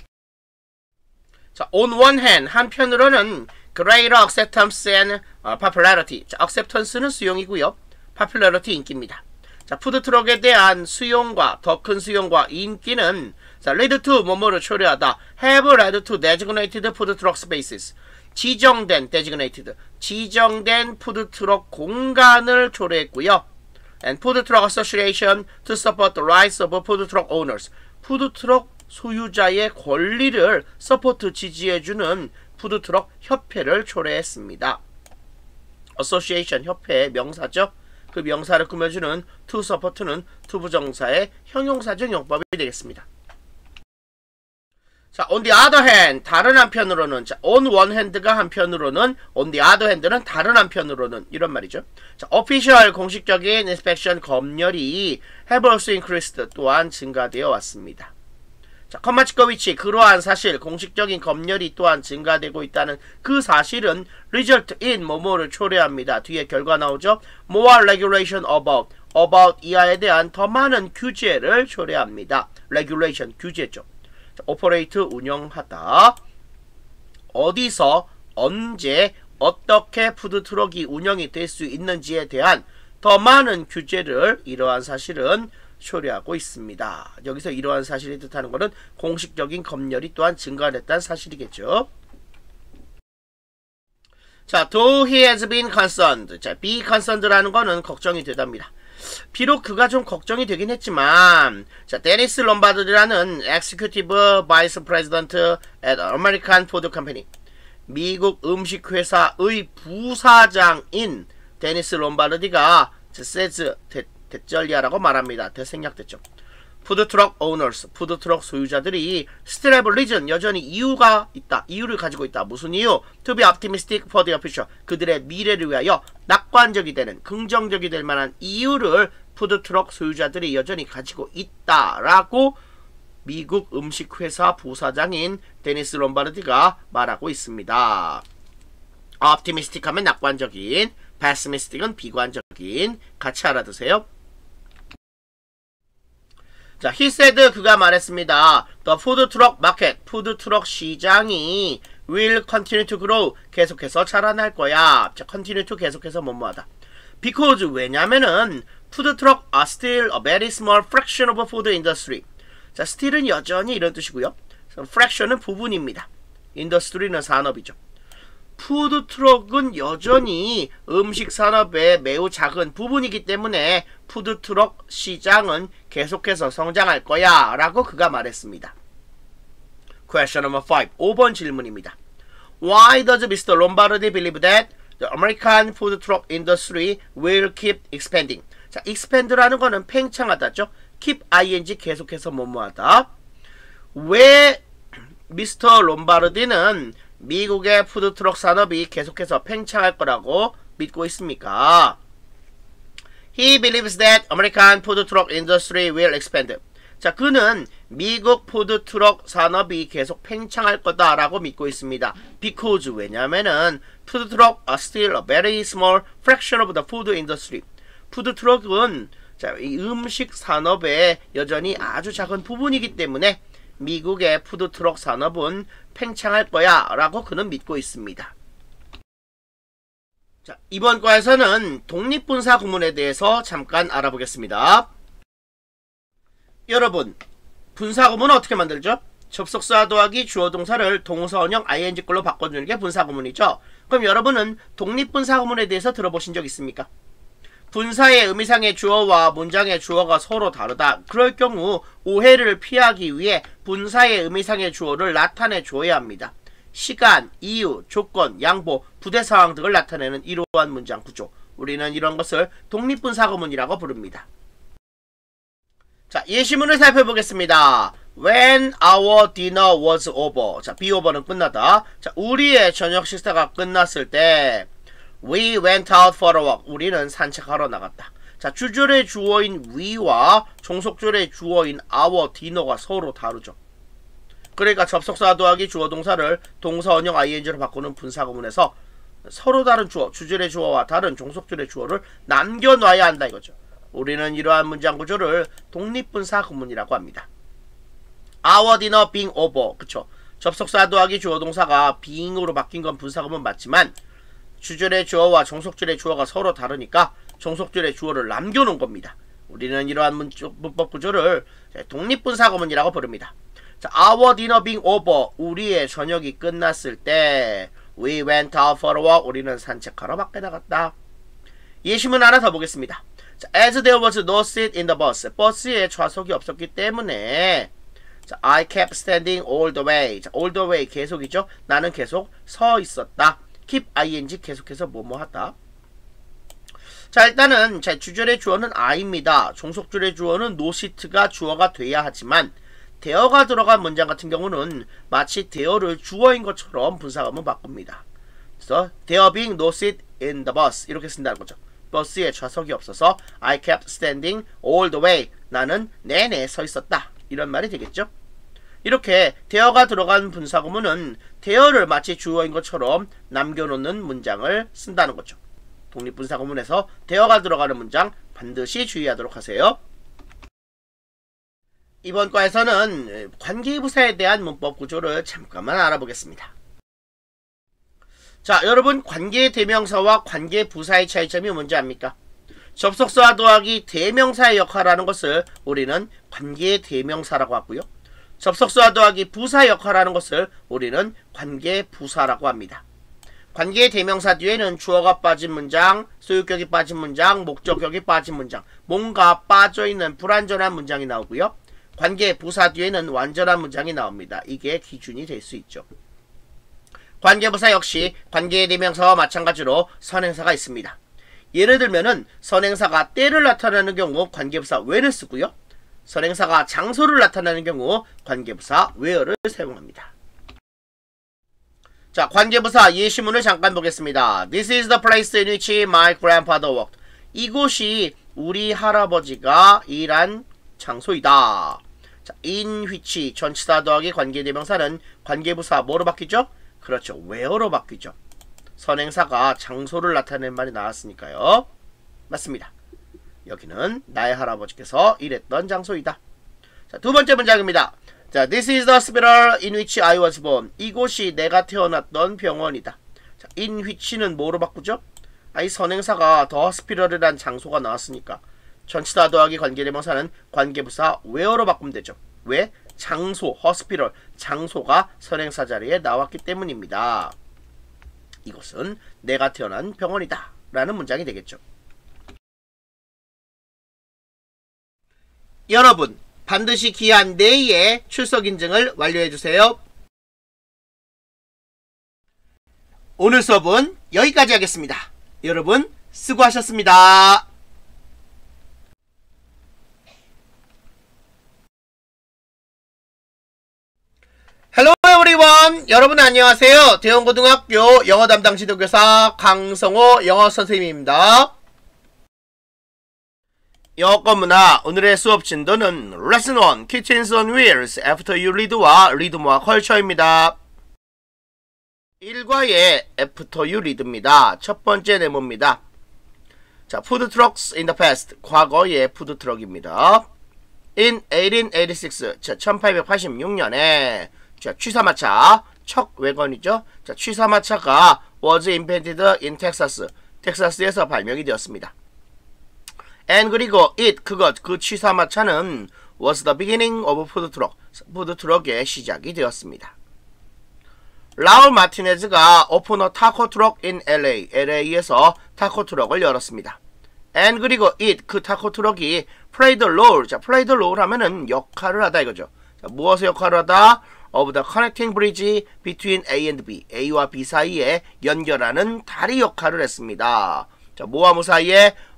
자, on one hand, 한편으로는 greater acceptance and popularity. 자, acceptance는 수용이고요. popularity 인기입니다. 자, 푸드트럭에 대한 수용과 더 큰 수용과 인기는 자, lead to 뭐뭐를 초래하다. have led to designated food truck spaces. 지정된 designated 지정된 푸드트럭 공간을 초래했고요. and food truck association to support the rights of food truck owners. 푸드트럭 소유자의 권리를 서포트 지지해주는 푸드트럭 협회를 초래했습니다. association 협회의 명사죠. 그 명사를 꾸며주는 to support는 투부정사의 형용사적 용법이 되겠습니다. 자, on the other hand, 다른 한편으로는, 자, on one hand가 한편으로는, on the other hand는 다른 한편으로는, 이런 말이죠. 자, official, 공식적인 inspection 검열이 have also increased, 또한 증가되어 왔습니다. 자, 컴마 찍고 위치, 그러한 사실, 공식적인 검열이 또한 증가되고 있다는 그 사실은 result in, 뭐뭐를 초래합니다. 뒤에 결과 나오죠. more regulation about, about 이하에 대한 더 많은 규제를 초래합니다. regulation, 규제죠. 오퍼레이트 운영하다. 어디서 언제 어떻게 푸드트럭이 운영이 될 수 있는지에 대한 더 많은 규제를 이러한 사실은 초래하고 있습니다. 여기서 이러한 사실이 뜻하는 것은 공식적인 검열이 또한 증가했다는 사실이겠죠. 자, though he has been concerned. 자, be concerned라는 거는 걱정이 되답니다. 비록 그가 좀 걱정이 되긴 했지만, 자, 데니스 롬바르디라는 Executive Vice President at American Food Company, 미국 음식회사의 부사장인 데니스 롬바르디가 says, 대, 대절리아라고 말합니다. 대생략됐죠. 푸드트럭 오너스, 푸드트럭 소유자들이 still have reason, 여전히 이유가 있다. 이유를 가지고 있다. 무슨 이유? To be optimistic for their future. 그들의 미래를 위하여 낙관적이 되는, 긍정적이 될 만한 이유를 푸드트럭 소유자들이 여전히 가지고 있다라고 미국 음식회사 부사장인 데니스 롬바르디가 말하고 있습니다. optimistic 하면 낙관적인, pessimistic은 비관적인, 같이 알아두세요. 자, he said, 그가 말했습니다. The food truck market, 푸드트럭 시장이 will continue to grow, 계속해서 자라날 거야. 자, continue to 계속해서 뭐뭐하다. Because, 왜냐면은 푸드트럭 are still a very small fraction of food industry. 자, still은 여전히 이런 뜻이고요. fraction은 부분입니다. industry는 산업이죠. 푸드트럭은 여전히 음식산업의 매우 작은 부분이기 때문에 푸드트럭 시장은 계속해서 성장할 거야 라고 그가 말했습니다. Question number five. 오 번 질문입니다. Why does 미스터 Lombardi believe that the American food truck industry will keep expanding? 자, expand라는 거는 팽창하다죠. keep ing 계속해서 뭐뭐하다. 왜 미스터 롬바르디는 미국의 푸드트럭 산업이 계속해서 팽창할 거라고 믿고 있습니까? He believes that American food truck industry will expand. 자, 그는 미국 푸드트럭 산업이 계속 팽창할 거다라고 믿고 있습니다. Because, 왜냐면은 푸드트럭 are still a very small fraction of the food industry. 푸드트럭은 자, 이 음식 산업의 여전히 아주 작은 부분이기 때문에 미국의 푸드트럭 산업은 팽창할 거야 라고 그는 믿고 있습니다. 자, 이번 과에서는 독립분사 구문에 대해서 잠깐 알아보겠습니다. 여러분, 분사 구문은 어떻게 만들죠? 접속사 더하기 주어 동사를 동사원형 ing글로 바꿔주는 게 분사 구문이죠. 그럼 여러분은 독립분사 구문에 대해서 들어보신 적 있습니까? 분사의 의미상의 주어와 문장의 주어가 서로 다르다. 그럴 경우 오해를 피하기 위해 분사의 의미상의 주어를 나타내 줘야 합니다. 시간, 이유, 조건, 양보, 부대 상황 등을 나타내는 이러한 문장 구조. 우리는 이런 것을 독립분사 구문이라고 부릅니다. 자, 예시문을 살펴보겠습니다. When our dinner was over. 자, be over는 끝나다. 자, 우리의 저녁 식사가 끝났을 때 we went out for a walk. 우리는 산책하러 나갔다. 자, 주절의 주어인 we와 종속절의 주어인 our dinner가 서로 다르죠. 그러니까 접속사 더하기 주어 동사를 동사 원형 아이엔지로 바꾸는 분사구문에서 서로 다른 주어, 주절의 주어와 다른 종속절의 주어를 남겨놔야 한다 이거죠. 우리는 이러한 문장 구조를 독립분사 구문이라고 합니다. Our dinner being over. 그쵸. 접속사 더하기 주어 동사가 being으로 바뀐 건 분사구문 맞지만 주절의 주어와 종속절의 주어가 서로 다르니까 종속절의 주어를 남겨놓은 겁니다. 우리는 이러한 문, 문법 구조를 독립분사 구문이라고 부릅니다. 자, our dinner being over. 우리의 저녁이 끝났을 때 we went out for a walk. 우리는 산책하러 밖에 나갔다. 예시문 하나 더 보겠습니다. 자, as there was no seat in the bus. 버스에 좌석이 없었기 때문에 자, I kept standing all the way. 자, all the way 계속이죠. 나는 계속 서 있었다. keep ing 계속해서 뭐뭐 하다. 자, 일단은 자, 주절의 주어는 I입니다. 종속절의 주어는 no seat가 주어가 돼야 하지만 대어가 들어간 문장 같은 경우는 마치 대어를 주어인 것처럼 분사구문 바꿉니다. 그래서 there being no seat in the bus 이렇게 쓴다는 거죠. 버스에 좌석이 없어서 I kept standing all the way. 나는 내내 서 있었다. 이런 말이 되겠죠. 이렇게 대어가 들어간 분사구문은 대어를 마치 주어인 것처럼 남겨놓는 문장을 쓴다는 거죠. 독립분사구문에서 대어가 들어가는 문장 반드시 주의하도록 하세요. 이번 과에서는 관계부사에 대한 문법 구조를 잠깐만 알아보겠습니다. 자, 여러분 관계대명사와 관계부사의 차이점이 뭔지 압니까? 접속사 더하기 대명사의 역할을 하는 것을 우리는 관계대명사라고 하고요. 접속사 더하기 부사 역할을 하는 것을 우리는 관계부사라고 합니다. 관계대명사 뒤에는 주어가 빠진 문장, 소유격이 빠진 문장, 목적격이 빠진 문장, 뭔가 빠져있는 불완전한 문장이 나오고요. 관계부사 뒤에는 완전한 문장이 나옵니다. 이게 기준이 될 수 있죠. 관계부사 역시 관계대명사와 마찬가지로 선행사가 있습니다. 예를 들면은 선행사가 때를 나타내는 경우 관계부사 when을 쓰고요. 선행사가 장소를 나타내는 경우 관계부사 where를 사용합니다. 자, 관계부사 예시문을 잠깐 보겠습니다. This is the place in which my grandfather worked. 이곳이 우리 할아버지가 일한 장소이다. 자, in which 전치사 더하기 관계대명사는 관계부사 뭐로 바뀌죠? 그렇죠. where로 바뀌죠. 선행사가 장소를 나타내는 말이 나왔으니까요. 맞습니다. 여기는 나의 할아버지께서 일했던 장소이다. 자, 두 번째 문장입니다. 자, This is the hospital in which I was born. 이곳이 내가 태어났던 병원이다. 자, in which는 뭐로 바꾸죠? 아, 이 선행사가 the hospital이란 장소가 나왔으니까 전치사 더하기 관계대명사는 관계부사 where로 바꾸면 되죠. 왜? 장소, hospital, 장소가 선행사 자리에 나왔기 때문입니다. 이것은 내가 태어난 병원이다 라는 문장이 되겠죠. 여러분, 반드시 기한 내에 출석 인증을 완료해주세요. 오늘 수업은 여기까지 하겠습니다. 여러분, 수고하셨습니다. Hello everyone! 여러분 안녕하세요. 대원고등학교 영어 담당 지도교사 강성호 영어 선생님입니다. 영어권 문화 오늘의 수업 진도는 레슨 일 Kitchens on Wheels After You Read와 리드모아 컬처입니다. 일과의 After You Read입니다. 첫 번째 네모입니다. 자, Food Trucks in the Past 과거의 푸드트럭입니다. In eighteen eighty-six 자, 천팔백팔십육 년에 자, 취사마차 척 외건이죠. 자, 취사마차가 was invented in Texas 텍사스에서 발명이 되었습니다. And 그리고 it 그것 그 취사마차는 was the beginning of food truck 푸드트럭의 시작이 되었습니다. 라울 마티네즈가 open a taco truck in 엘에이 엘에이에서 타코 트럭을 열었습니다. And 그리고 it 그 타코 트럭이 played the role 자 played the role 하면은 역할을 하다 이거죠. 자, 무엇의 역할을 하다? of the connecting bridge between A and B A와 B 사이에 연결하는 다리 역할을 했습니다. 자, 뭐와 뭐 사이에?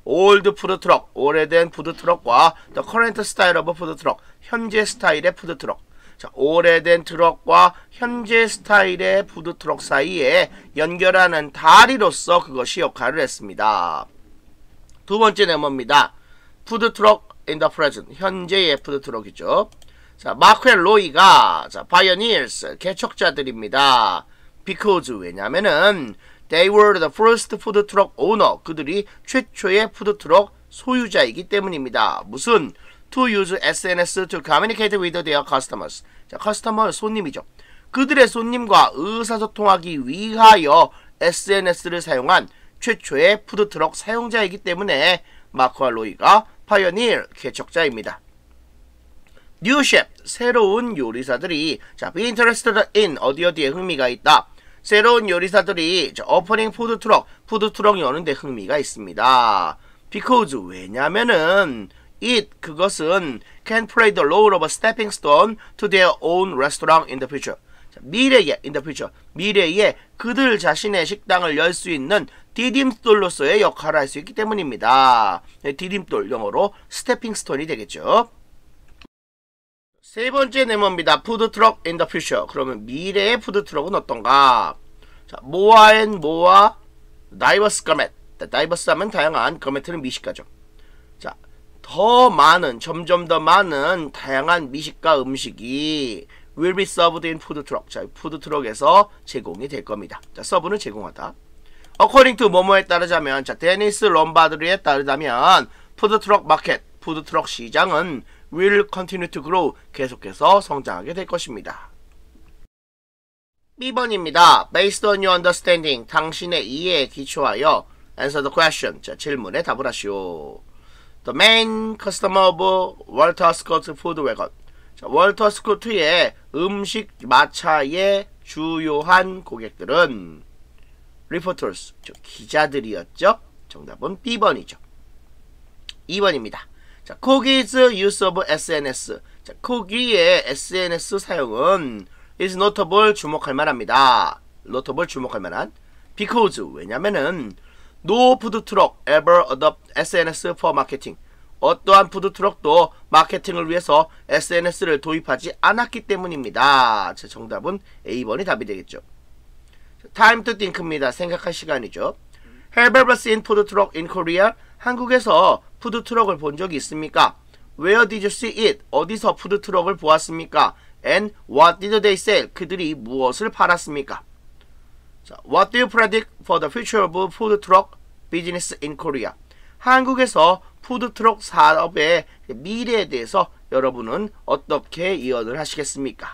old 푸드트럭, 오래된 푸드트럭과 the current style of 푸드트럭, 현재 스타일의 푸드트럭. 자, 오래된 트럭과 현재 스타일의 푸드트럭 사이에 연결하는 다리로서 그것이 역할을 했습니다. 두 번째 네모입니다. 푸드트럭 in the present, 현재의 푸드트럭이죠. 자, 마크 앤 로이가 자, pioneers, 개척자들입니다. because, 왜냐면은 they were the first food truck owner, 그들이 최초의 푸드트럭 소유자이기 때문입니다. 무슨? to use 에스엔에스 to communicate with their customers. 자, 커스터머 손님이죠. 그들의 손님과 의사소통하기 위하여 에스엔에스를 사용한 최초의 푸드트럭 사용자이기 때문에 마크와 로이가 파이어니어, 개척자입니다. 뉴 셰프, 새로운 요리사들이 자, be interested in, 어디 어디에 흥미가 있다. 새로운 요리사들이 자, 오퍼닝 푸드트럭, 푸드트럭 여는데 흥미가 있습니다. because, 왜냐면은 it, 그것은 can play the role of a stepping stone to their own restaurant in the future. 자, 미래에, in the future, 미래에 그들 자신의 식당을 열 수 있는 디딤돌로서의 역할을 할 수 있기 때문입니다. 디딤돌, 영어로 스태핑 스톤이 되겠죠. 세 번째 네모입니다. 푸드트럭 in the future. 그러면 미래의 푸드트럭은 어떤가? 자, 모아 앤 모아 다이버스 거멧. 다이버스 하면 다양한, 거멧은 미식가죠. 자, 더 많은, 점점 더 많은 다양한 미식가 음식이 will be served in food truck. 자, 푸드 트럭에서 제공이 될 겁니다. 자, 서브는 제공하다. according to 뭐뭐에 따르자면, 자, 데니스 롬바드리에 따르자면, 푸드 트럭 마켓, 푸드 트럭 시장은 will continue to grow, 계속해서 성장하게 될 것입니다. 비 번입니다. based on your understanding, 당신의 이해에 기초하여 answer the question. 자, 질문에 답을 하시오. The main customer of 월터 스코트 푸드 웨건. 자, 월터 스코트의 음식 마차의 주요한 고객들은 reporters, 기자들이었죠. 정답은 비 번이죠. 이 번입니다. 자, Cookie's use of 에스엔에스. 자, Cookie의 에스엔에스 사용은 is notable, 주목할 만합니다. notable, 주목할 만한. because, 왜냐면은 no food truck ever adopt 에스엔에스 for marketing. 어떠한 푸드트럭도 마케팅을 위해서 에스엔에스를 도입하지 않았기 때문입니다. 자, 정답은 에이 번이 답이 되겠죠. Time to think입니다. 생각할 시간이죠. Have you ever seen food truck in Korea? 한국에서 푸드트럭을 본 적이 있습니까? Where did you see it? 어디서 푸드트럭을 보았습니까? And what did they sell? 그들이 무엇을 팔았습니까? 자, What do you predict for the future of food truck business in Korea? 한국에서 푸드트럭 산업의 미래에 대해서 여러분은 어떻게 예언을 하시겠습니까?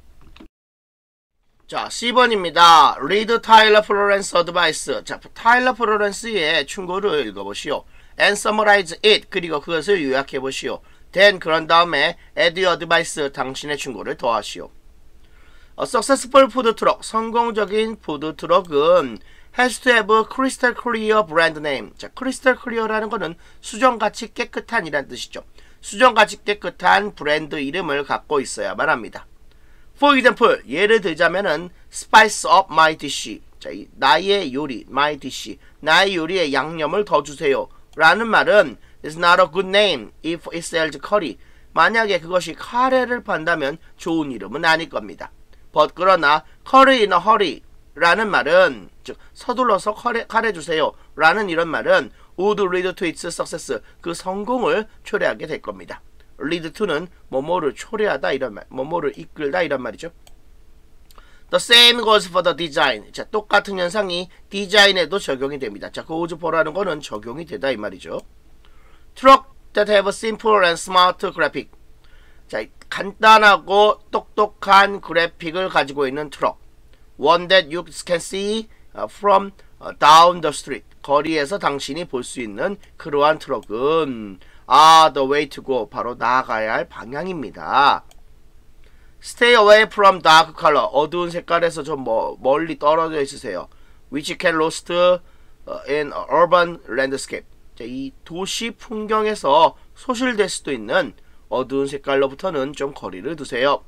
자, 씨 번입니다. Read Tyler Florence Advice. 자, 타일러 플로렌스의 충고를 읽어보시오. And summarize it. 그리고 그것을 요약해보시오. Then, 그런 다음에 add your advice. 당신의 충고를 더하시오. A successful food truck. 성공적인 푸드트럭은 has to have a crystal clear brand name. 자, crystal clear라는 거는 수정같이 깨끗한 이란 뜻이죠. 수정같이 깨끗한 브랜드 이름을 갖고 있어야만 합니다. For example, 예를 들자면은 spice up my dish. 자, 이, 나의 요리, my dish. 나의 요리에 양념을 더 주세요. 라는 말은 is not a good name if it sells curry. 만약에 그것이 카레를 판다면 좋은 이름은 아닐 겁니다. But 그러나 curry in a hurry 라는 말은, 즉 서둘러서 카레, 카레 주세요 라는 이런 말은 would lead to its success, 그 성공을 초래하게 될 겁니다. lead to는 뭐뭐를 초래하다 이런 말, 뭐뭐를 이끌다 이런 말이죠. The same goes for the design. 자, 똑같은 현상이 디자인에도 적용이 됩니다. 자, goes for라는 거는 적용이 되다 이 말이죠. Truck that have a simple and smart graphic. 자, 간단하고 똑똑한 그래픽을 가지고 있는 트럭. One that you can see from down the street. 거리에서 당신이 볼 수 있는 그러한 트럭은 are the way to go. 바로 나아가야 할 방향입니다. Stay away from dark color. 어두운 색깔에서 좀 뭐, 멀리 떨어져 있으세요. Which can lost in urban landscape. 자, 이 도시 풍경에서 소실될 수도 있는 어두운 색깔로부터는 좀 거리를 두세요.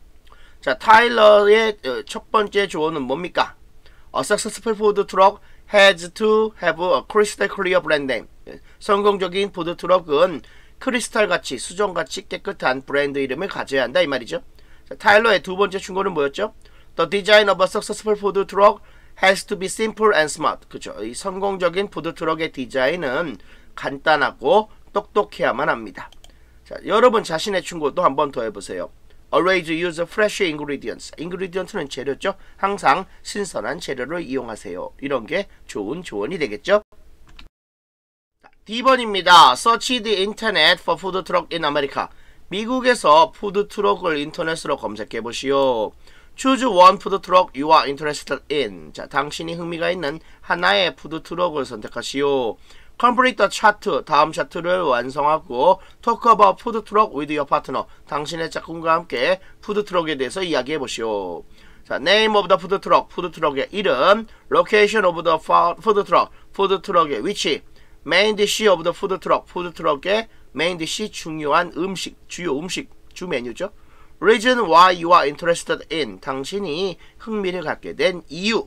자, 타일러의 첫 번째 조언은 뭡니까? A successful food truck has to have a crystal clear brand name. 성공적인 푸드트럭은 크리스탈같이 수정같이 깨끗한 브랜드 이름을 가져야 한다 이 말이죠. 자, 타일러의 두 번째 충고는 뭐였죠? The design of a successful food truck has to be simple and smart. 그죠? 이 성공적인 푸드트럭의 디자인은 간단하고 똑똑해야만 합니다. 자, 여러분 자신의 충고도 한 번 더 해보세요. Always use fresh ingredients. ingredient는 재료죠. 항상 신선한 재료를 이용하세요. 이런 게 좋은 조언이 되겠죠. 디 번입니다. Search the internet for food truck in America. 미국에서 푸드트럭을 인터넷으로 검색해 보시오. Choose one food truck you are interested in. 자, 당신이 흥미가 있는 하나의 푸드트럭을 선택하시오. Complete the chart. 다음 차트를 완성하고 Talk about food truck with your partner. 당신의 짝꿍과 함께 푸드트럭에 대해서 이야기해 보시오. 자, Name of the food truck. 푸드트럭의 이름. Location of the food truck. 푸드트럭의 위치. Main dish of the food truck. 푸드트럭의 메인 디시 중요한 음식, 주요 음식, 주 메뉴죠. Reason why you are interested in. 당신이 흥미를 갖게 된 이유.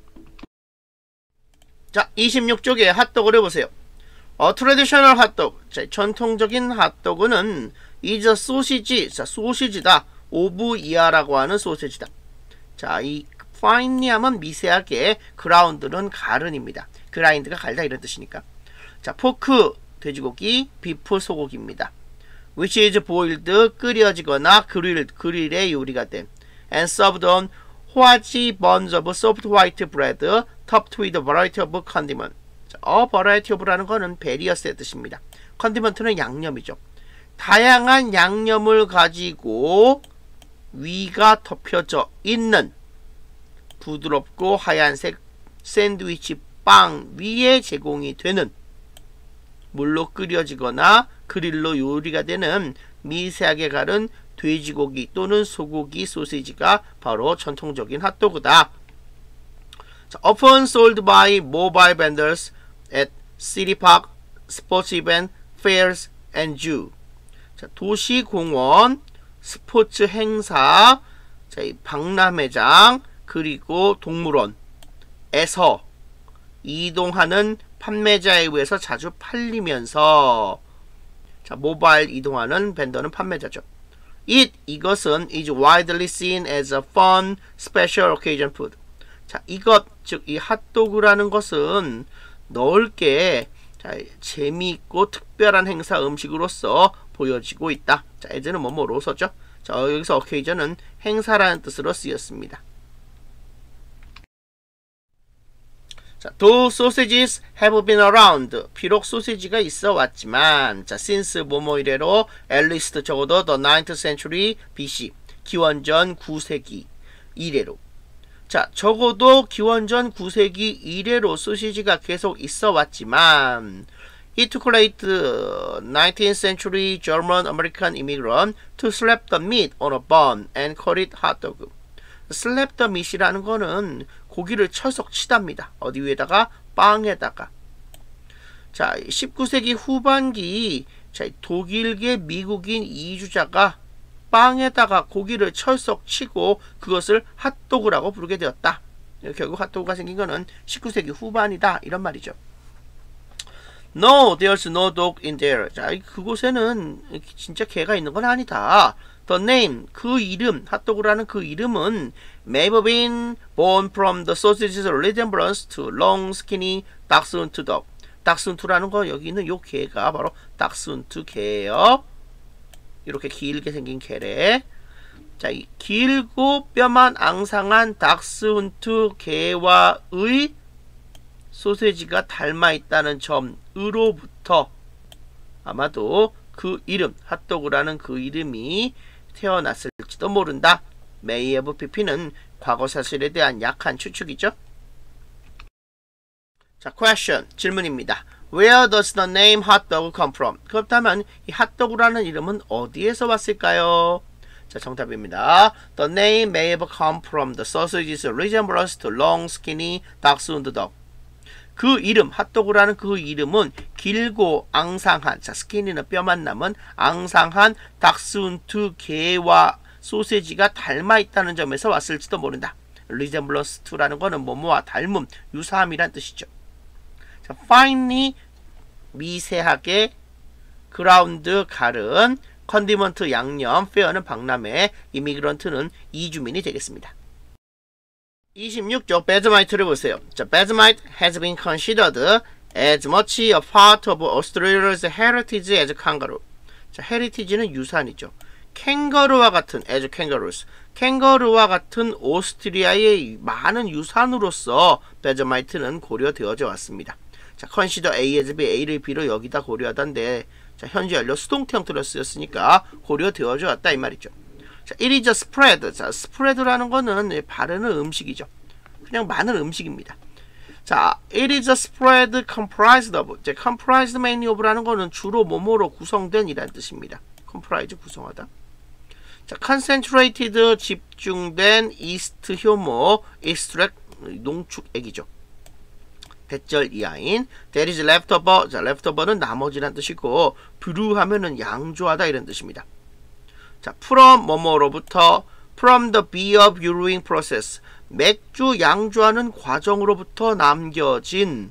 자, 이십육 쪽에 핫도그를 보세요. 어, 트레디셔널 핫도그. 자, 전통적인 핫도그는 is a 소시지. 자, 소시지다. 오브 이하라고 하는 소시지다. 자, 이 finely 하면 미세하게, 그라운드는 가른입니다. 그라인드가 갈다 이런 뜻이니까. 자, 포크. 돼지고기, 비프 소고기입니다. Which is boiled, 끓여지거나 그릴, 그릴에 요리가 된. And served on 호아지 buns of soft white bread, topped with a variety of condiment. 자, a variety of라는 거는 various의 뜻입니다. condiment는 양념이죠. 다양한 양념을 가지고 위가 덮여져 있는 부드럽고 하얀색 샌드위치 빵 위에 제공이 되는 물로 끓여지거나 그릴로 요리가 되는 미세하게 가른 돼지고기 또는 소고기 소시지가 바로 전통적인 핫도그다. 자, often sold by mobile vendors at city park, sports event, fairs, and zoo. 자, 도시 공원, 스포츠 행사, 자, 이 박람회장, 그리고 동물원에서 이동하는 판매자에 의해서 자주 팔리면서, 자, 모바일 이동하는 벤더는 판매자죠. It, 이것은 is widely seen as a fun, special occasion food. 자, 이것, 즉 이 핫도그라는 것은 넓게, 자, 재미있고 특별한 행사 음식으로서 보여지고 있다. 자, as는 뭐뭐로 썼죠. 자, 여기서 occasion은 행사라는 뜻으로 쓰였습니다. 자, though sausages have been around. 비록 소시지가 있어 왔지만, 자, since 뭐뭐 이래로 at least 적어도 the ninth century 비씨. 기원전 구 세기 이래로. 자, 적어도 기원전 구 세기 이래로 소시지가 계속 있어 왔지만, it took late nineteenth century German American immigrant to slap the meat on a bun and call it hot dog. slap the meat이라는 거는 고기를 철썩 치답니다. 어디 위에다가? 빵에다가. 자, 십구 세기 후반기, 자, 독일계 미국인 이주자가 빵에다가 고기를 철썩 치고 그것을 핫도그라고 부르게 되었다. 결국 핫도그가 생긴 거는 십구 세기 후반이다 이런 말이죠. No, there's no dog in there. 자, 그곳에는 진짜 개가 있는 건 아니다. The name, 그 이름, 핫도그라는 그 이름은 may have been born from the sausage's resemblance to long, skinny dachshund dog. dachshund라는 거 여기 있는 요 개가 바로 dachshund 개예요. 이렇게 길게 생긴 개래. 자, 이 길고 뼈만 앙상한 닥스훈트 개와의 소세지가 닮아 있다는 점으로부터 아마도 그 이름, 핫도그라는 그 이름이 태어났을지도 모른다. may have pp는 과거 사실에 대한 약한 추측이죠. 자, question, 질문입니다. Where does the name hot dog come from? 그렇다면 이 핫도그라는 이름은 어디에서 왔을까요? 자, 정답입니다. The name may have come from the sausage's resemblance to long, skinny dachshund dog. 그 이름, 핫도그라는 그 이름은 길고 앙상한, 자, 스키니는 뼈만 남은 앙상한 닥스훈트 개와 소세지가 닮아 있다는 점에서 왔을지도 모른다. resemblance to라는 거는 뭐뭐와 닮음, 유사함이란 뜻이죠. 자, finely 미세하게 그라운드 갈은 컨디먼트 양념, 페어는 박람회, 이미그런트는 이주민이 되겠습니다. 이십육 쪽 베저마이트를 보세요. 자, 베저마이트 has been considered as much a part of Australia's heritage as kangaroo. 자, heritage는 유산이죠. 캥거루와 같은 as kangaroos. 캥거루와 같은 오스트리아의 많은 유산으로서 베저마이트는 고려되어져 왔습니다. 자, consider A as B, A를 B로 여기다 고려하던데, 자, 현재 완료 수동태 형태로 쓰였으니까 고려되어져 왔다 이 말이죠. 자, it is a spread. 자, spread라는 거는 바르는 음식이죠. 그냥 많은 음식입니다. 자, it is a spread comprised of. 자, comprised mainly of라는 거는 주로 뭐뭐로 구성된 이란 뜻입니다. comprise 구성하다. 자, concentrated 집중된 yeast 효모 extract 농축액이죠. 대절 이하인. That is leftover. 자, leftover는 나머지란 뜻이고, 브루하면은 양조하다 이런 뜻입니다. 자, from 뭐뭐로부터, from the beer brewing process. 맥주 양조하는 과정으로부터 남겨진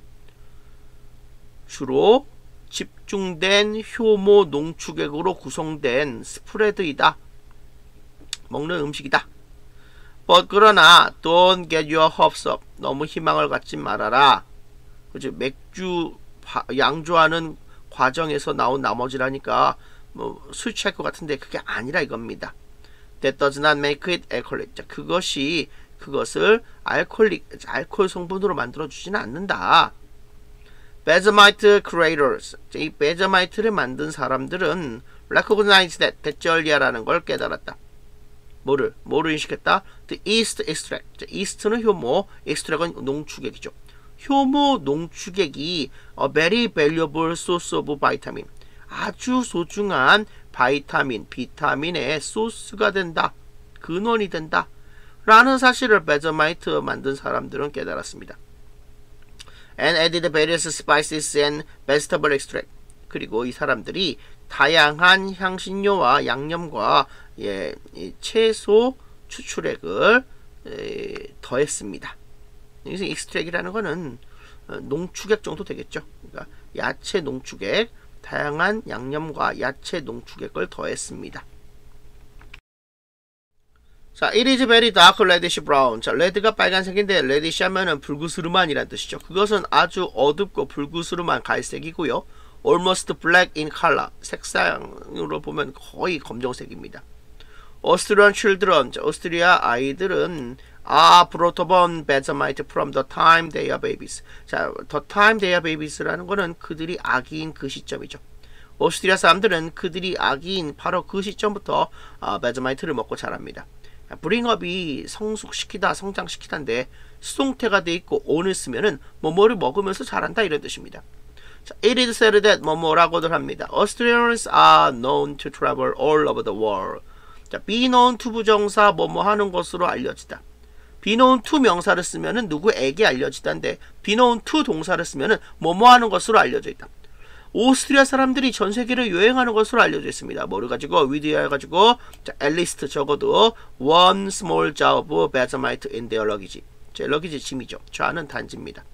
주로 집중된 효모 농축액으로 구성된 스프레드이다. 먹는 음식이다. But 그러나 don't get your hopes up. 너무 희망을 갖지 말아라. 그죠? 맥주 양조하는 과정에서 나온 나머지라니까 뭐 술 취할 것 같은데 그게 아니라 이겁니다. That does not make it alcoholic. 자, 그것이 그것을 알코올릭, 알코올 성분으로 만들어 주지는 않는다. 베저마이트 creators. 이 베저마이트를 만든 사람들은 recognize that 대절리아라는 걸 깨달았다. 뭐를? 뭐를 인식했다? The yeast extract. 자, yeast는 효모, extract은 농축액이죠. 효모 농축액이 a very valuable source of vitamin. 아주 소중한 바이타민, 비타민의 소스가 된다. 근원이 된다. 라는 사실을 베저마이트 만든 사람들은 깨달았습니다. And added various spices and vegetable extract. 그리고 이 사람들이 다양한 향신료와 양념과 예, 이 채소 추출액을 예, 더했습니다. 여기서 익스트랙이라는 거는 농축액 정도 되겠죠. 그러니까 야채 농축액, 다양한 양념과 야채 농축액을 더했습니다. 자, it is very dark reddish brown. 자, 레드가 빨간색인데 reddish 하면은 불구스름한이란 뜻이죠. 그것은 아주 어둡고 불구스름한 갈색이고요. almost black in color. 색상으로 보면 거의 검정색입니다. Austrian children. 자, 오스트리아 아이들은 are brought up on Vegemite from the time they are babies. 자, the time they are babies라는 거는 그들이 아기인 그 시점이죠. 오스트리아 사람들은 그들이 아기인 바로 그 시점부터 아, 베저마이트를 먹고 자랍니다. 브링업이 성숙시키다, 성장시키다인데 수동태가 돼 있고 on을 쓰면은 뭐뭐를 먹으면서 자란다 이런 뜻입니다. 자, it is said that 뭐뭐라고들 합니다. Australians are known to travel all over the world. 자, be known to 부정사 뭐뭐 하는 것으로 알려지다. be known to 명사를 쓰면은 누구에게 알려지다인데 be known to 동사를 쓰면은 뭐뭐 하는 것으로 알려져 있다. 오스트리아 사람들이 전 세계를 여행하는 것으로 알려져 있습니다. 뭐를 가지고? 위드에 가지고 자, at least 적어도 one small jar of Vegemite in their luggage. 제 러기지 짐이죠. 좌는 단지입니다.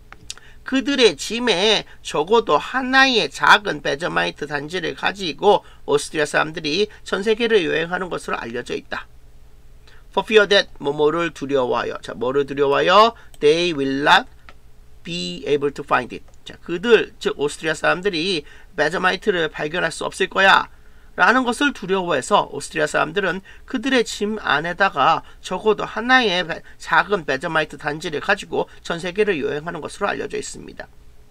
그들의 짐에 적어도 하나의 작은 베저마이트 단지를 가지고 오스트리아 사람들이 전 세계를 여행하는 것으로 알려져 있다. For fear that 뭐뭐를 두려워하여. 자, 뭐를 두려워하여? They will not be able to find it. 자, 그들, 즉 오스트리아 사람들이 베저마이트를 발견할 수 없을 거야 라는 것을 두려워해서 오스트리아 사람들은 그들의 짐 안에다가 적어도 하나의 베, 작은 베저마이트 단지를 가지고 전 세계를 여행하는 것으로 알려져 있습니다.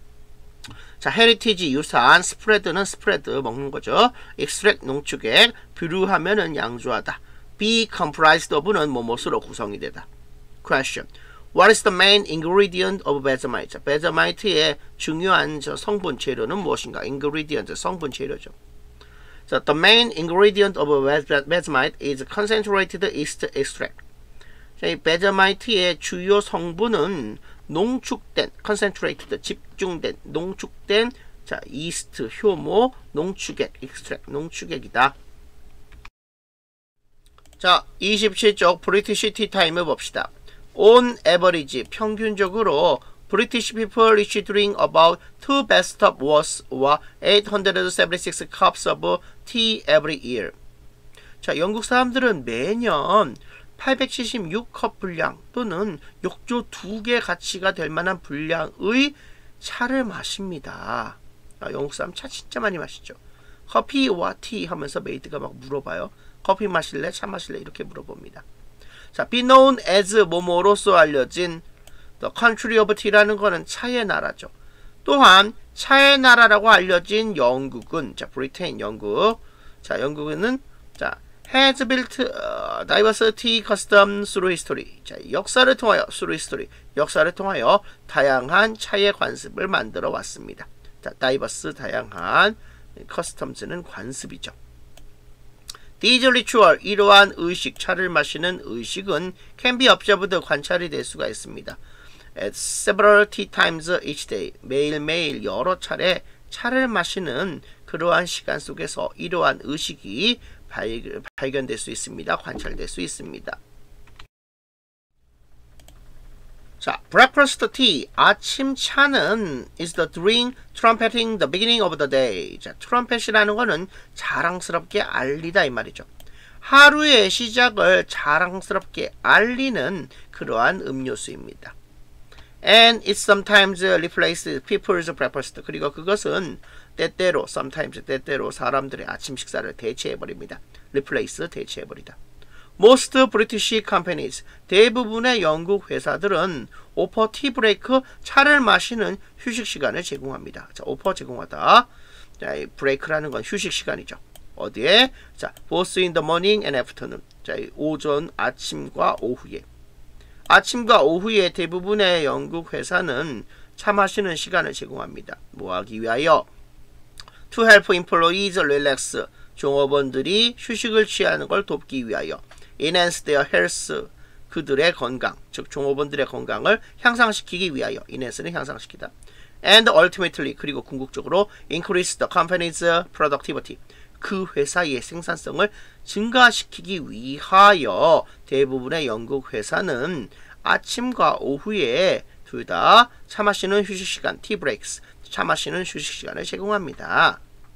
자, 헤리티지 유산, 스프레드는 스프레드 먹는 거죠. 익스트랙 농축액, 브루하면은 양조하다. be comprised of는 뭐뭐으로 구성이 되다. Question. What is the main ingredient of Vegemite? 베저마이트의 중요한 저 성분 재료는 무엇인가? ingredient, 성분 재료죠. 자, the main ingredient of Vegemite is concentrated yeast extract. 자, 이 베저마이트의 주요 성분은 농축된, concentrated, 집중된, 농축된 자, yeast, 효모, 농축액, extract, 농축액이다. 자, 이십칠 쪽 브리티시 티타임을 봅시다. On average, 평균적으로 British people each drink about two bathtub worth or eight hundred seventy-six cups of tea every year. 자, 영국 사람들은 매년 팔백칠십육 컵 분량 또는 욕조 두 개 가치가 될 만한 분량의 차를 마십니다. 아, 영국 사람 차 진짜 많이 마시죠. 커피와 티 하면서 메이드가 막 물어봐요. 커피 마실래? 차 마실래? 이렇게 물어봅니다. 자, be known as 뭐뭐로서 알려진 The Country of Tea라는 거는 차의 나라죠. 또한 차의 나라라고 알려진 영국은, 자, 브리테인, 영국. 자, 영국은 자, has built uh, diverse tea custom through history. 자, 역사를 통하여 through history. 역사를 통하여 다양한 차의 관습을 만들어 왔습니다. 자, diverse 다양한 customs는 관습이죠. These ritual, 이러한 의식, 차를 마시는 의식은 can be observed, 관찰이 될 수가 있습니다. At several tea times each day, 매일매일 여러 차례 차를 마시는 그러한 시간 속에서 이러한 의식이 발, 발견될 수 있습니다. 관찰될 수 있습니다. 자, breakfast tea, 아침 차는 is the drink trumpeting the beginning of the day. 자, 트럼펫이라는 거는 자랑스럽게 알리다 이 말이죠. 하루의 시작을 자랑스럽게 알리는 그러한 음료수입니다. And it sometimes replaces people's breakfast. 그리고 그것은 때때로, sometimes 때때로 사람들의 아침 식사를 대체해버립니다. replace, 대체해버리다. Most British companies, 대부분의 영국 회사들은 offer tea break, 차를 마시는 휴식 시간을 제공합니다. 자, offer 제공하다. 자, break라는 건 휴식 시간이죠. 어디에? 자, both in the morning and afternoon. 자, 오전, 아침과 오후에. 아침과 오후에 대부분의 영국 회사는 차 마시는 시간을 제공합니다. 뭐 하기 위하여? To help employees relax. 종업원들이 휴식을 취하는 걸 돕기 위하여. Enhance their health. 그들의 건강, 즉 종업원들의 건강을 향상시키기 위하여. Enhance는 향상시키다. And ultimately, 그리고 궁극적으로 increase the company's productivity. 그 회사의 생산성을 증가시키기 위하여 대부분의 영국 회사는 아침과 오후에 둘 다 차 마시는 휴식 시간, tea breaks, 차 마시는 휴식 시간을 제공합니다.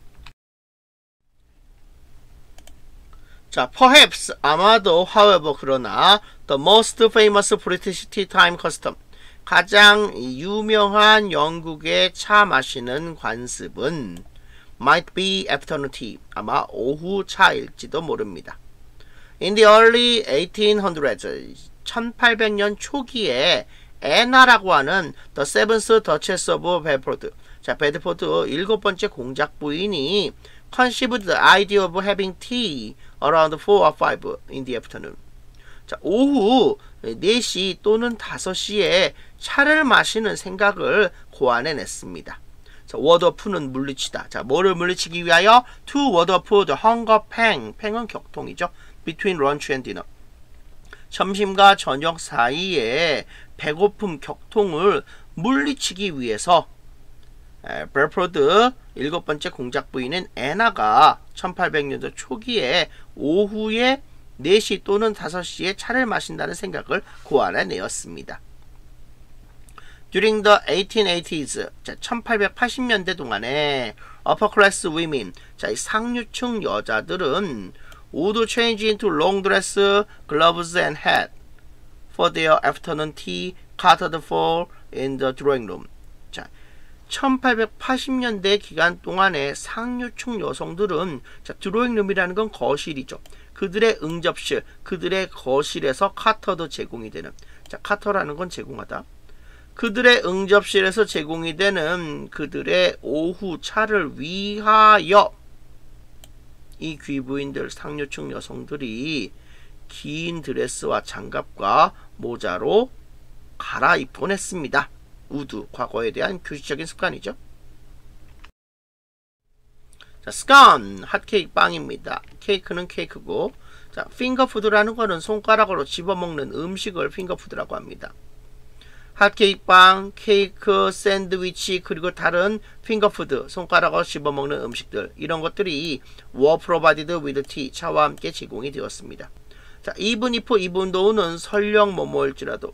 자, perhaps, 아마도, however, 그러나 the most famous British tea time custom, 가장 유명한 영국의 차 마시는 관습은 might be afternoon tea, 아마 오후 차일지도 모릅니다. In the early eighteen hundreds, 천팔백 년 초기에 애나라고 하는 The Seventh Duchess of Bedford, 자, 베드포드 일곱 번째 공작 부인이 conceived the idea of having tea around four or five in the afternoon. 자, 오후 네 시 또는 다섯 시에 차를 마시는 생각을 고안해냈습니다. 자, ward off는 물리치다. 자, 뭐를 물리치기 위하여? To ward off the hunger pang. 팽은 격통이죠. Between lunch and dinner. 점심과 저녁 사이에 배고픔, 격통을 물리치기 위해서 베드포드 일곱 번째 공작 부인인 애나가 천팔백 년도 초기에 오후에 네 시 또는 다섯 시에 차를 마신다는 생각을 고안해내었습니다. During the eighteen eighties, 자, 천팔백팔십 년대 동안에 upper class women, 자, 이 상류층 여자들은 would change into long dress, gloves and hat for their afternoon tea catered for in the drawing room. 자, 천팔백팔십 년대 기간 동안에 상류층 여성들은, 자, 드로잉룸이라는 건 거실이죠. 그들의 응접실, 그들의 거실에서 카터도 제공이 되는, 자, 카터라는 건 제공하다. 그들의 응접실에서 제공이 되는 그들의 오후 차를 위하여 이 귀부인들, 상류층 여성들이 긴 드레스와 장갑과 모자로 갈아입곤 했습니다. 우드, 과거에 대한 규칙적인 습관이죠. 자, 스콘, 핫케이크 빵입니다. 케이크는 케이크고, 자, 핑거푸드라는 거는 손가락으로 집어먹는 음식을 핑거푸드라고 합니다. 핫케이크 빵, 케이크, 샌드위치, 그리고 다른 핑거푸드, 손가락으로 집어먹는 음식들, 이런 것들이 were provided with tea, 차와 함께 제공이 되었습니다. 자, even if, even though는 설령 뭐뭐일지라도,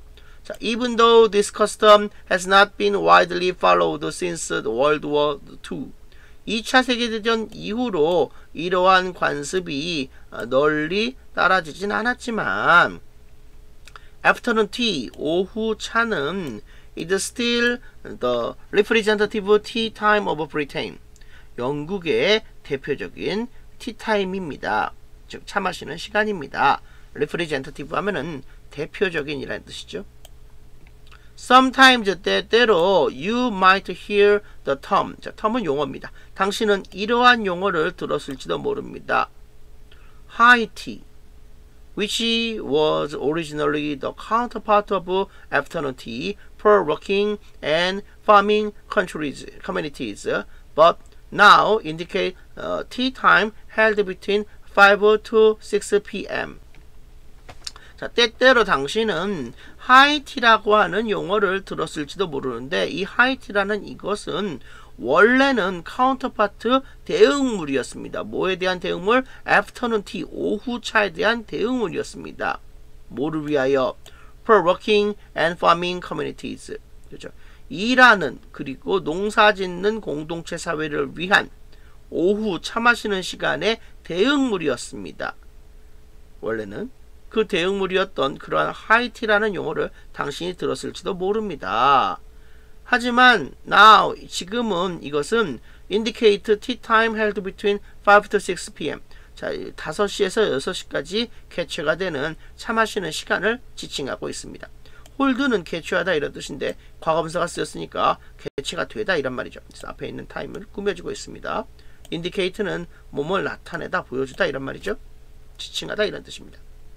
자, even though this custom has not been widely followed since World War 투. 이 차 세계대전 이후로 이러한 관습이 널리 따라지진 않았지만 afternoon tea, 오후 차는 is still the representative tea time of Britain. 영국의 대표적인 티타임입니다. 즉, 차 마시는 시간입니다. representative 하면은 대표적인이라는 뜻이죠. Sometimes, 때때로 you might hear the term. 자, term은 용어입니다. 당신은 이러한 용어를 들었을지도 모릅니다. High tea, which was originally the counterpart of afternoon tea for working and farming countries, communities, but now indicate uh, tea time held between five to six p m 자, 때때로 당신은 하이티라고 하는 용어를 들었을지도 모르는데 이 하이티라는 이것은 원래는 카운터파트 대응물이었습니다. 뭐에 대한 대응물? 애프터눈 티, 오후 차에 대한 대응물이었습니다. 뭐를 위하여? For working and farming communities. 그렇죠. 일하는 그리고 농사짓는 공동체 사회를 위한 오후 차 마시는 시간의 대응물이었습니다. 원래는 그 대응물이었던 그러한 하이티라는 용어를 당신이 들었을지도 모릅니다. 하지만 now 지금은 이것은 indicate tea time held between five to six p m 자, 다섯 시에서 여섯 시까지 개최가 되는 차 마시는 시간을 지칭하고 있습니다. 홀드는 개최하다 이런 뜻인데 과거분사가 쓰였으니까 개최가 되다 이란 말이죠. 그래서 앞에 있는 타임을 꾸며주고 있습니다. indicate는 몸을 나타내다 보여주다 이란 말이죠. 지칭하다 이런 뜻입니다.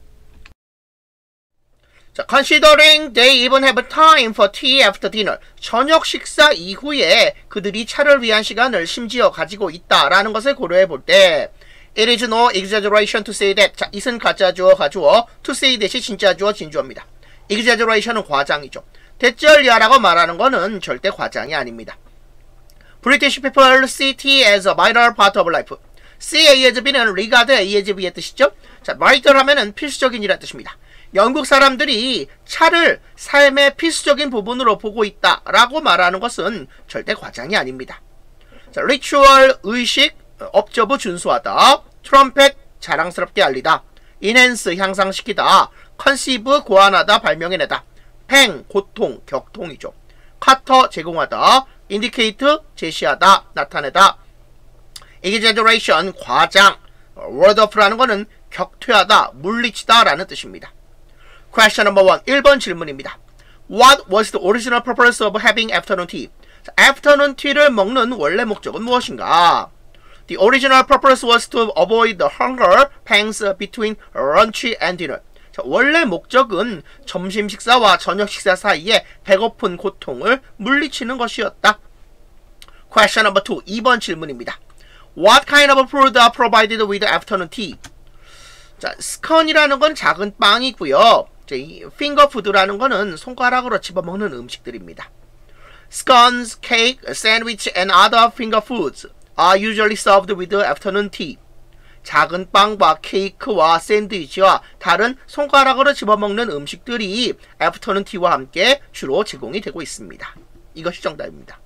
자, considering they even have time for tea after dinner. 저녁 식사 이후에 그들이 차를 위한 시간을 심지어 가지고 있다라는 것을 고려해 볼 때 it is no exaggeration to say that. 자, it은 가짜 주어 가주어, to say that이 진짜 주어 진주어입니다. exaggeration은 과장이죠. 대절리하라고 말하는 것은 절대 과장이 아닙니다. British people see tea as a vital part of life. see A as B는 regard A as B의 뜻이죠. 자, vital 하면은 필수적인이라는 뜻입니다. 영국 사람들이 차를 삶의 필수적인 부분으로 보고 있다라고 말하는 것은 절대 과장이 아닙니다. 자, ritual, 의식, 업저브 준수하다, 트럼펫, 자랑스럽게 알리다, enhance, 향상시키다, conceive, 고안하다, 발명해내다, pain, 고통, 격통이죠. cutter, 제공하다, indicate, 제시하다, 나타내다, exaggeration, 과장, word off라는 것은 격퇴하다, 물리치다 라는 뜻입니다. Question number one. 일 번 질문입니다. What was the original purpose of having afternoon tea? afternoon tea를 먹는 원래 목적은 무엇인가? The original purpose was to avoid the hunger pangs between lunch and dinner. 자, 원래 목적은 점심 식사와 저녁 식사 사이에 배고픈 고통을 물리치는 것이었다. Question number two. 이 번 질문입니다. What kind of food are provided with afternoon tea? 자, 스컨이라는 건 작은 빵이고요. 핑거푸드라는 거는 손가락으로 집어먹는 음식들입니다. Scones, cake, sandwich, and other finger foods are usually served with afternoon tea. 작은 빵과 케이크와 샌드위치와 다른 손가락으로 집어먹는 음식들이 afternoon tea와 함께 주로 제공이 되고 있습니다. 이것이 정답입니다.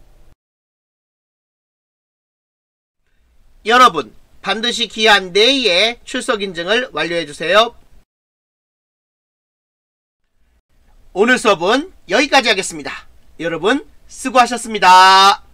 여러분, 반드시 기한 내에 출석 인증을 완료해주세요. 오늘 수업은 여기까지 하겠습니다. 여러분, 수고하셨습니다.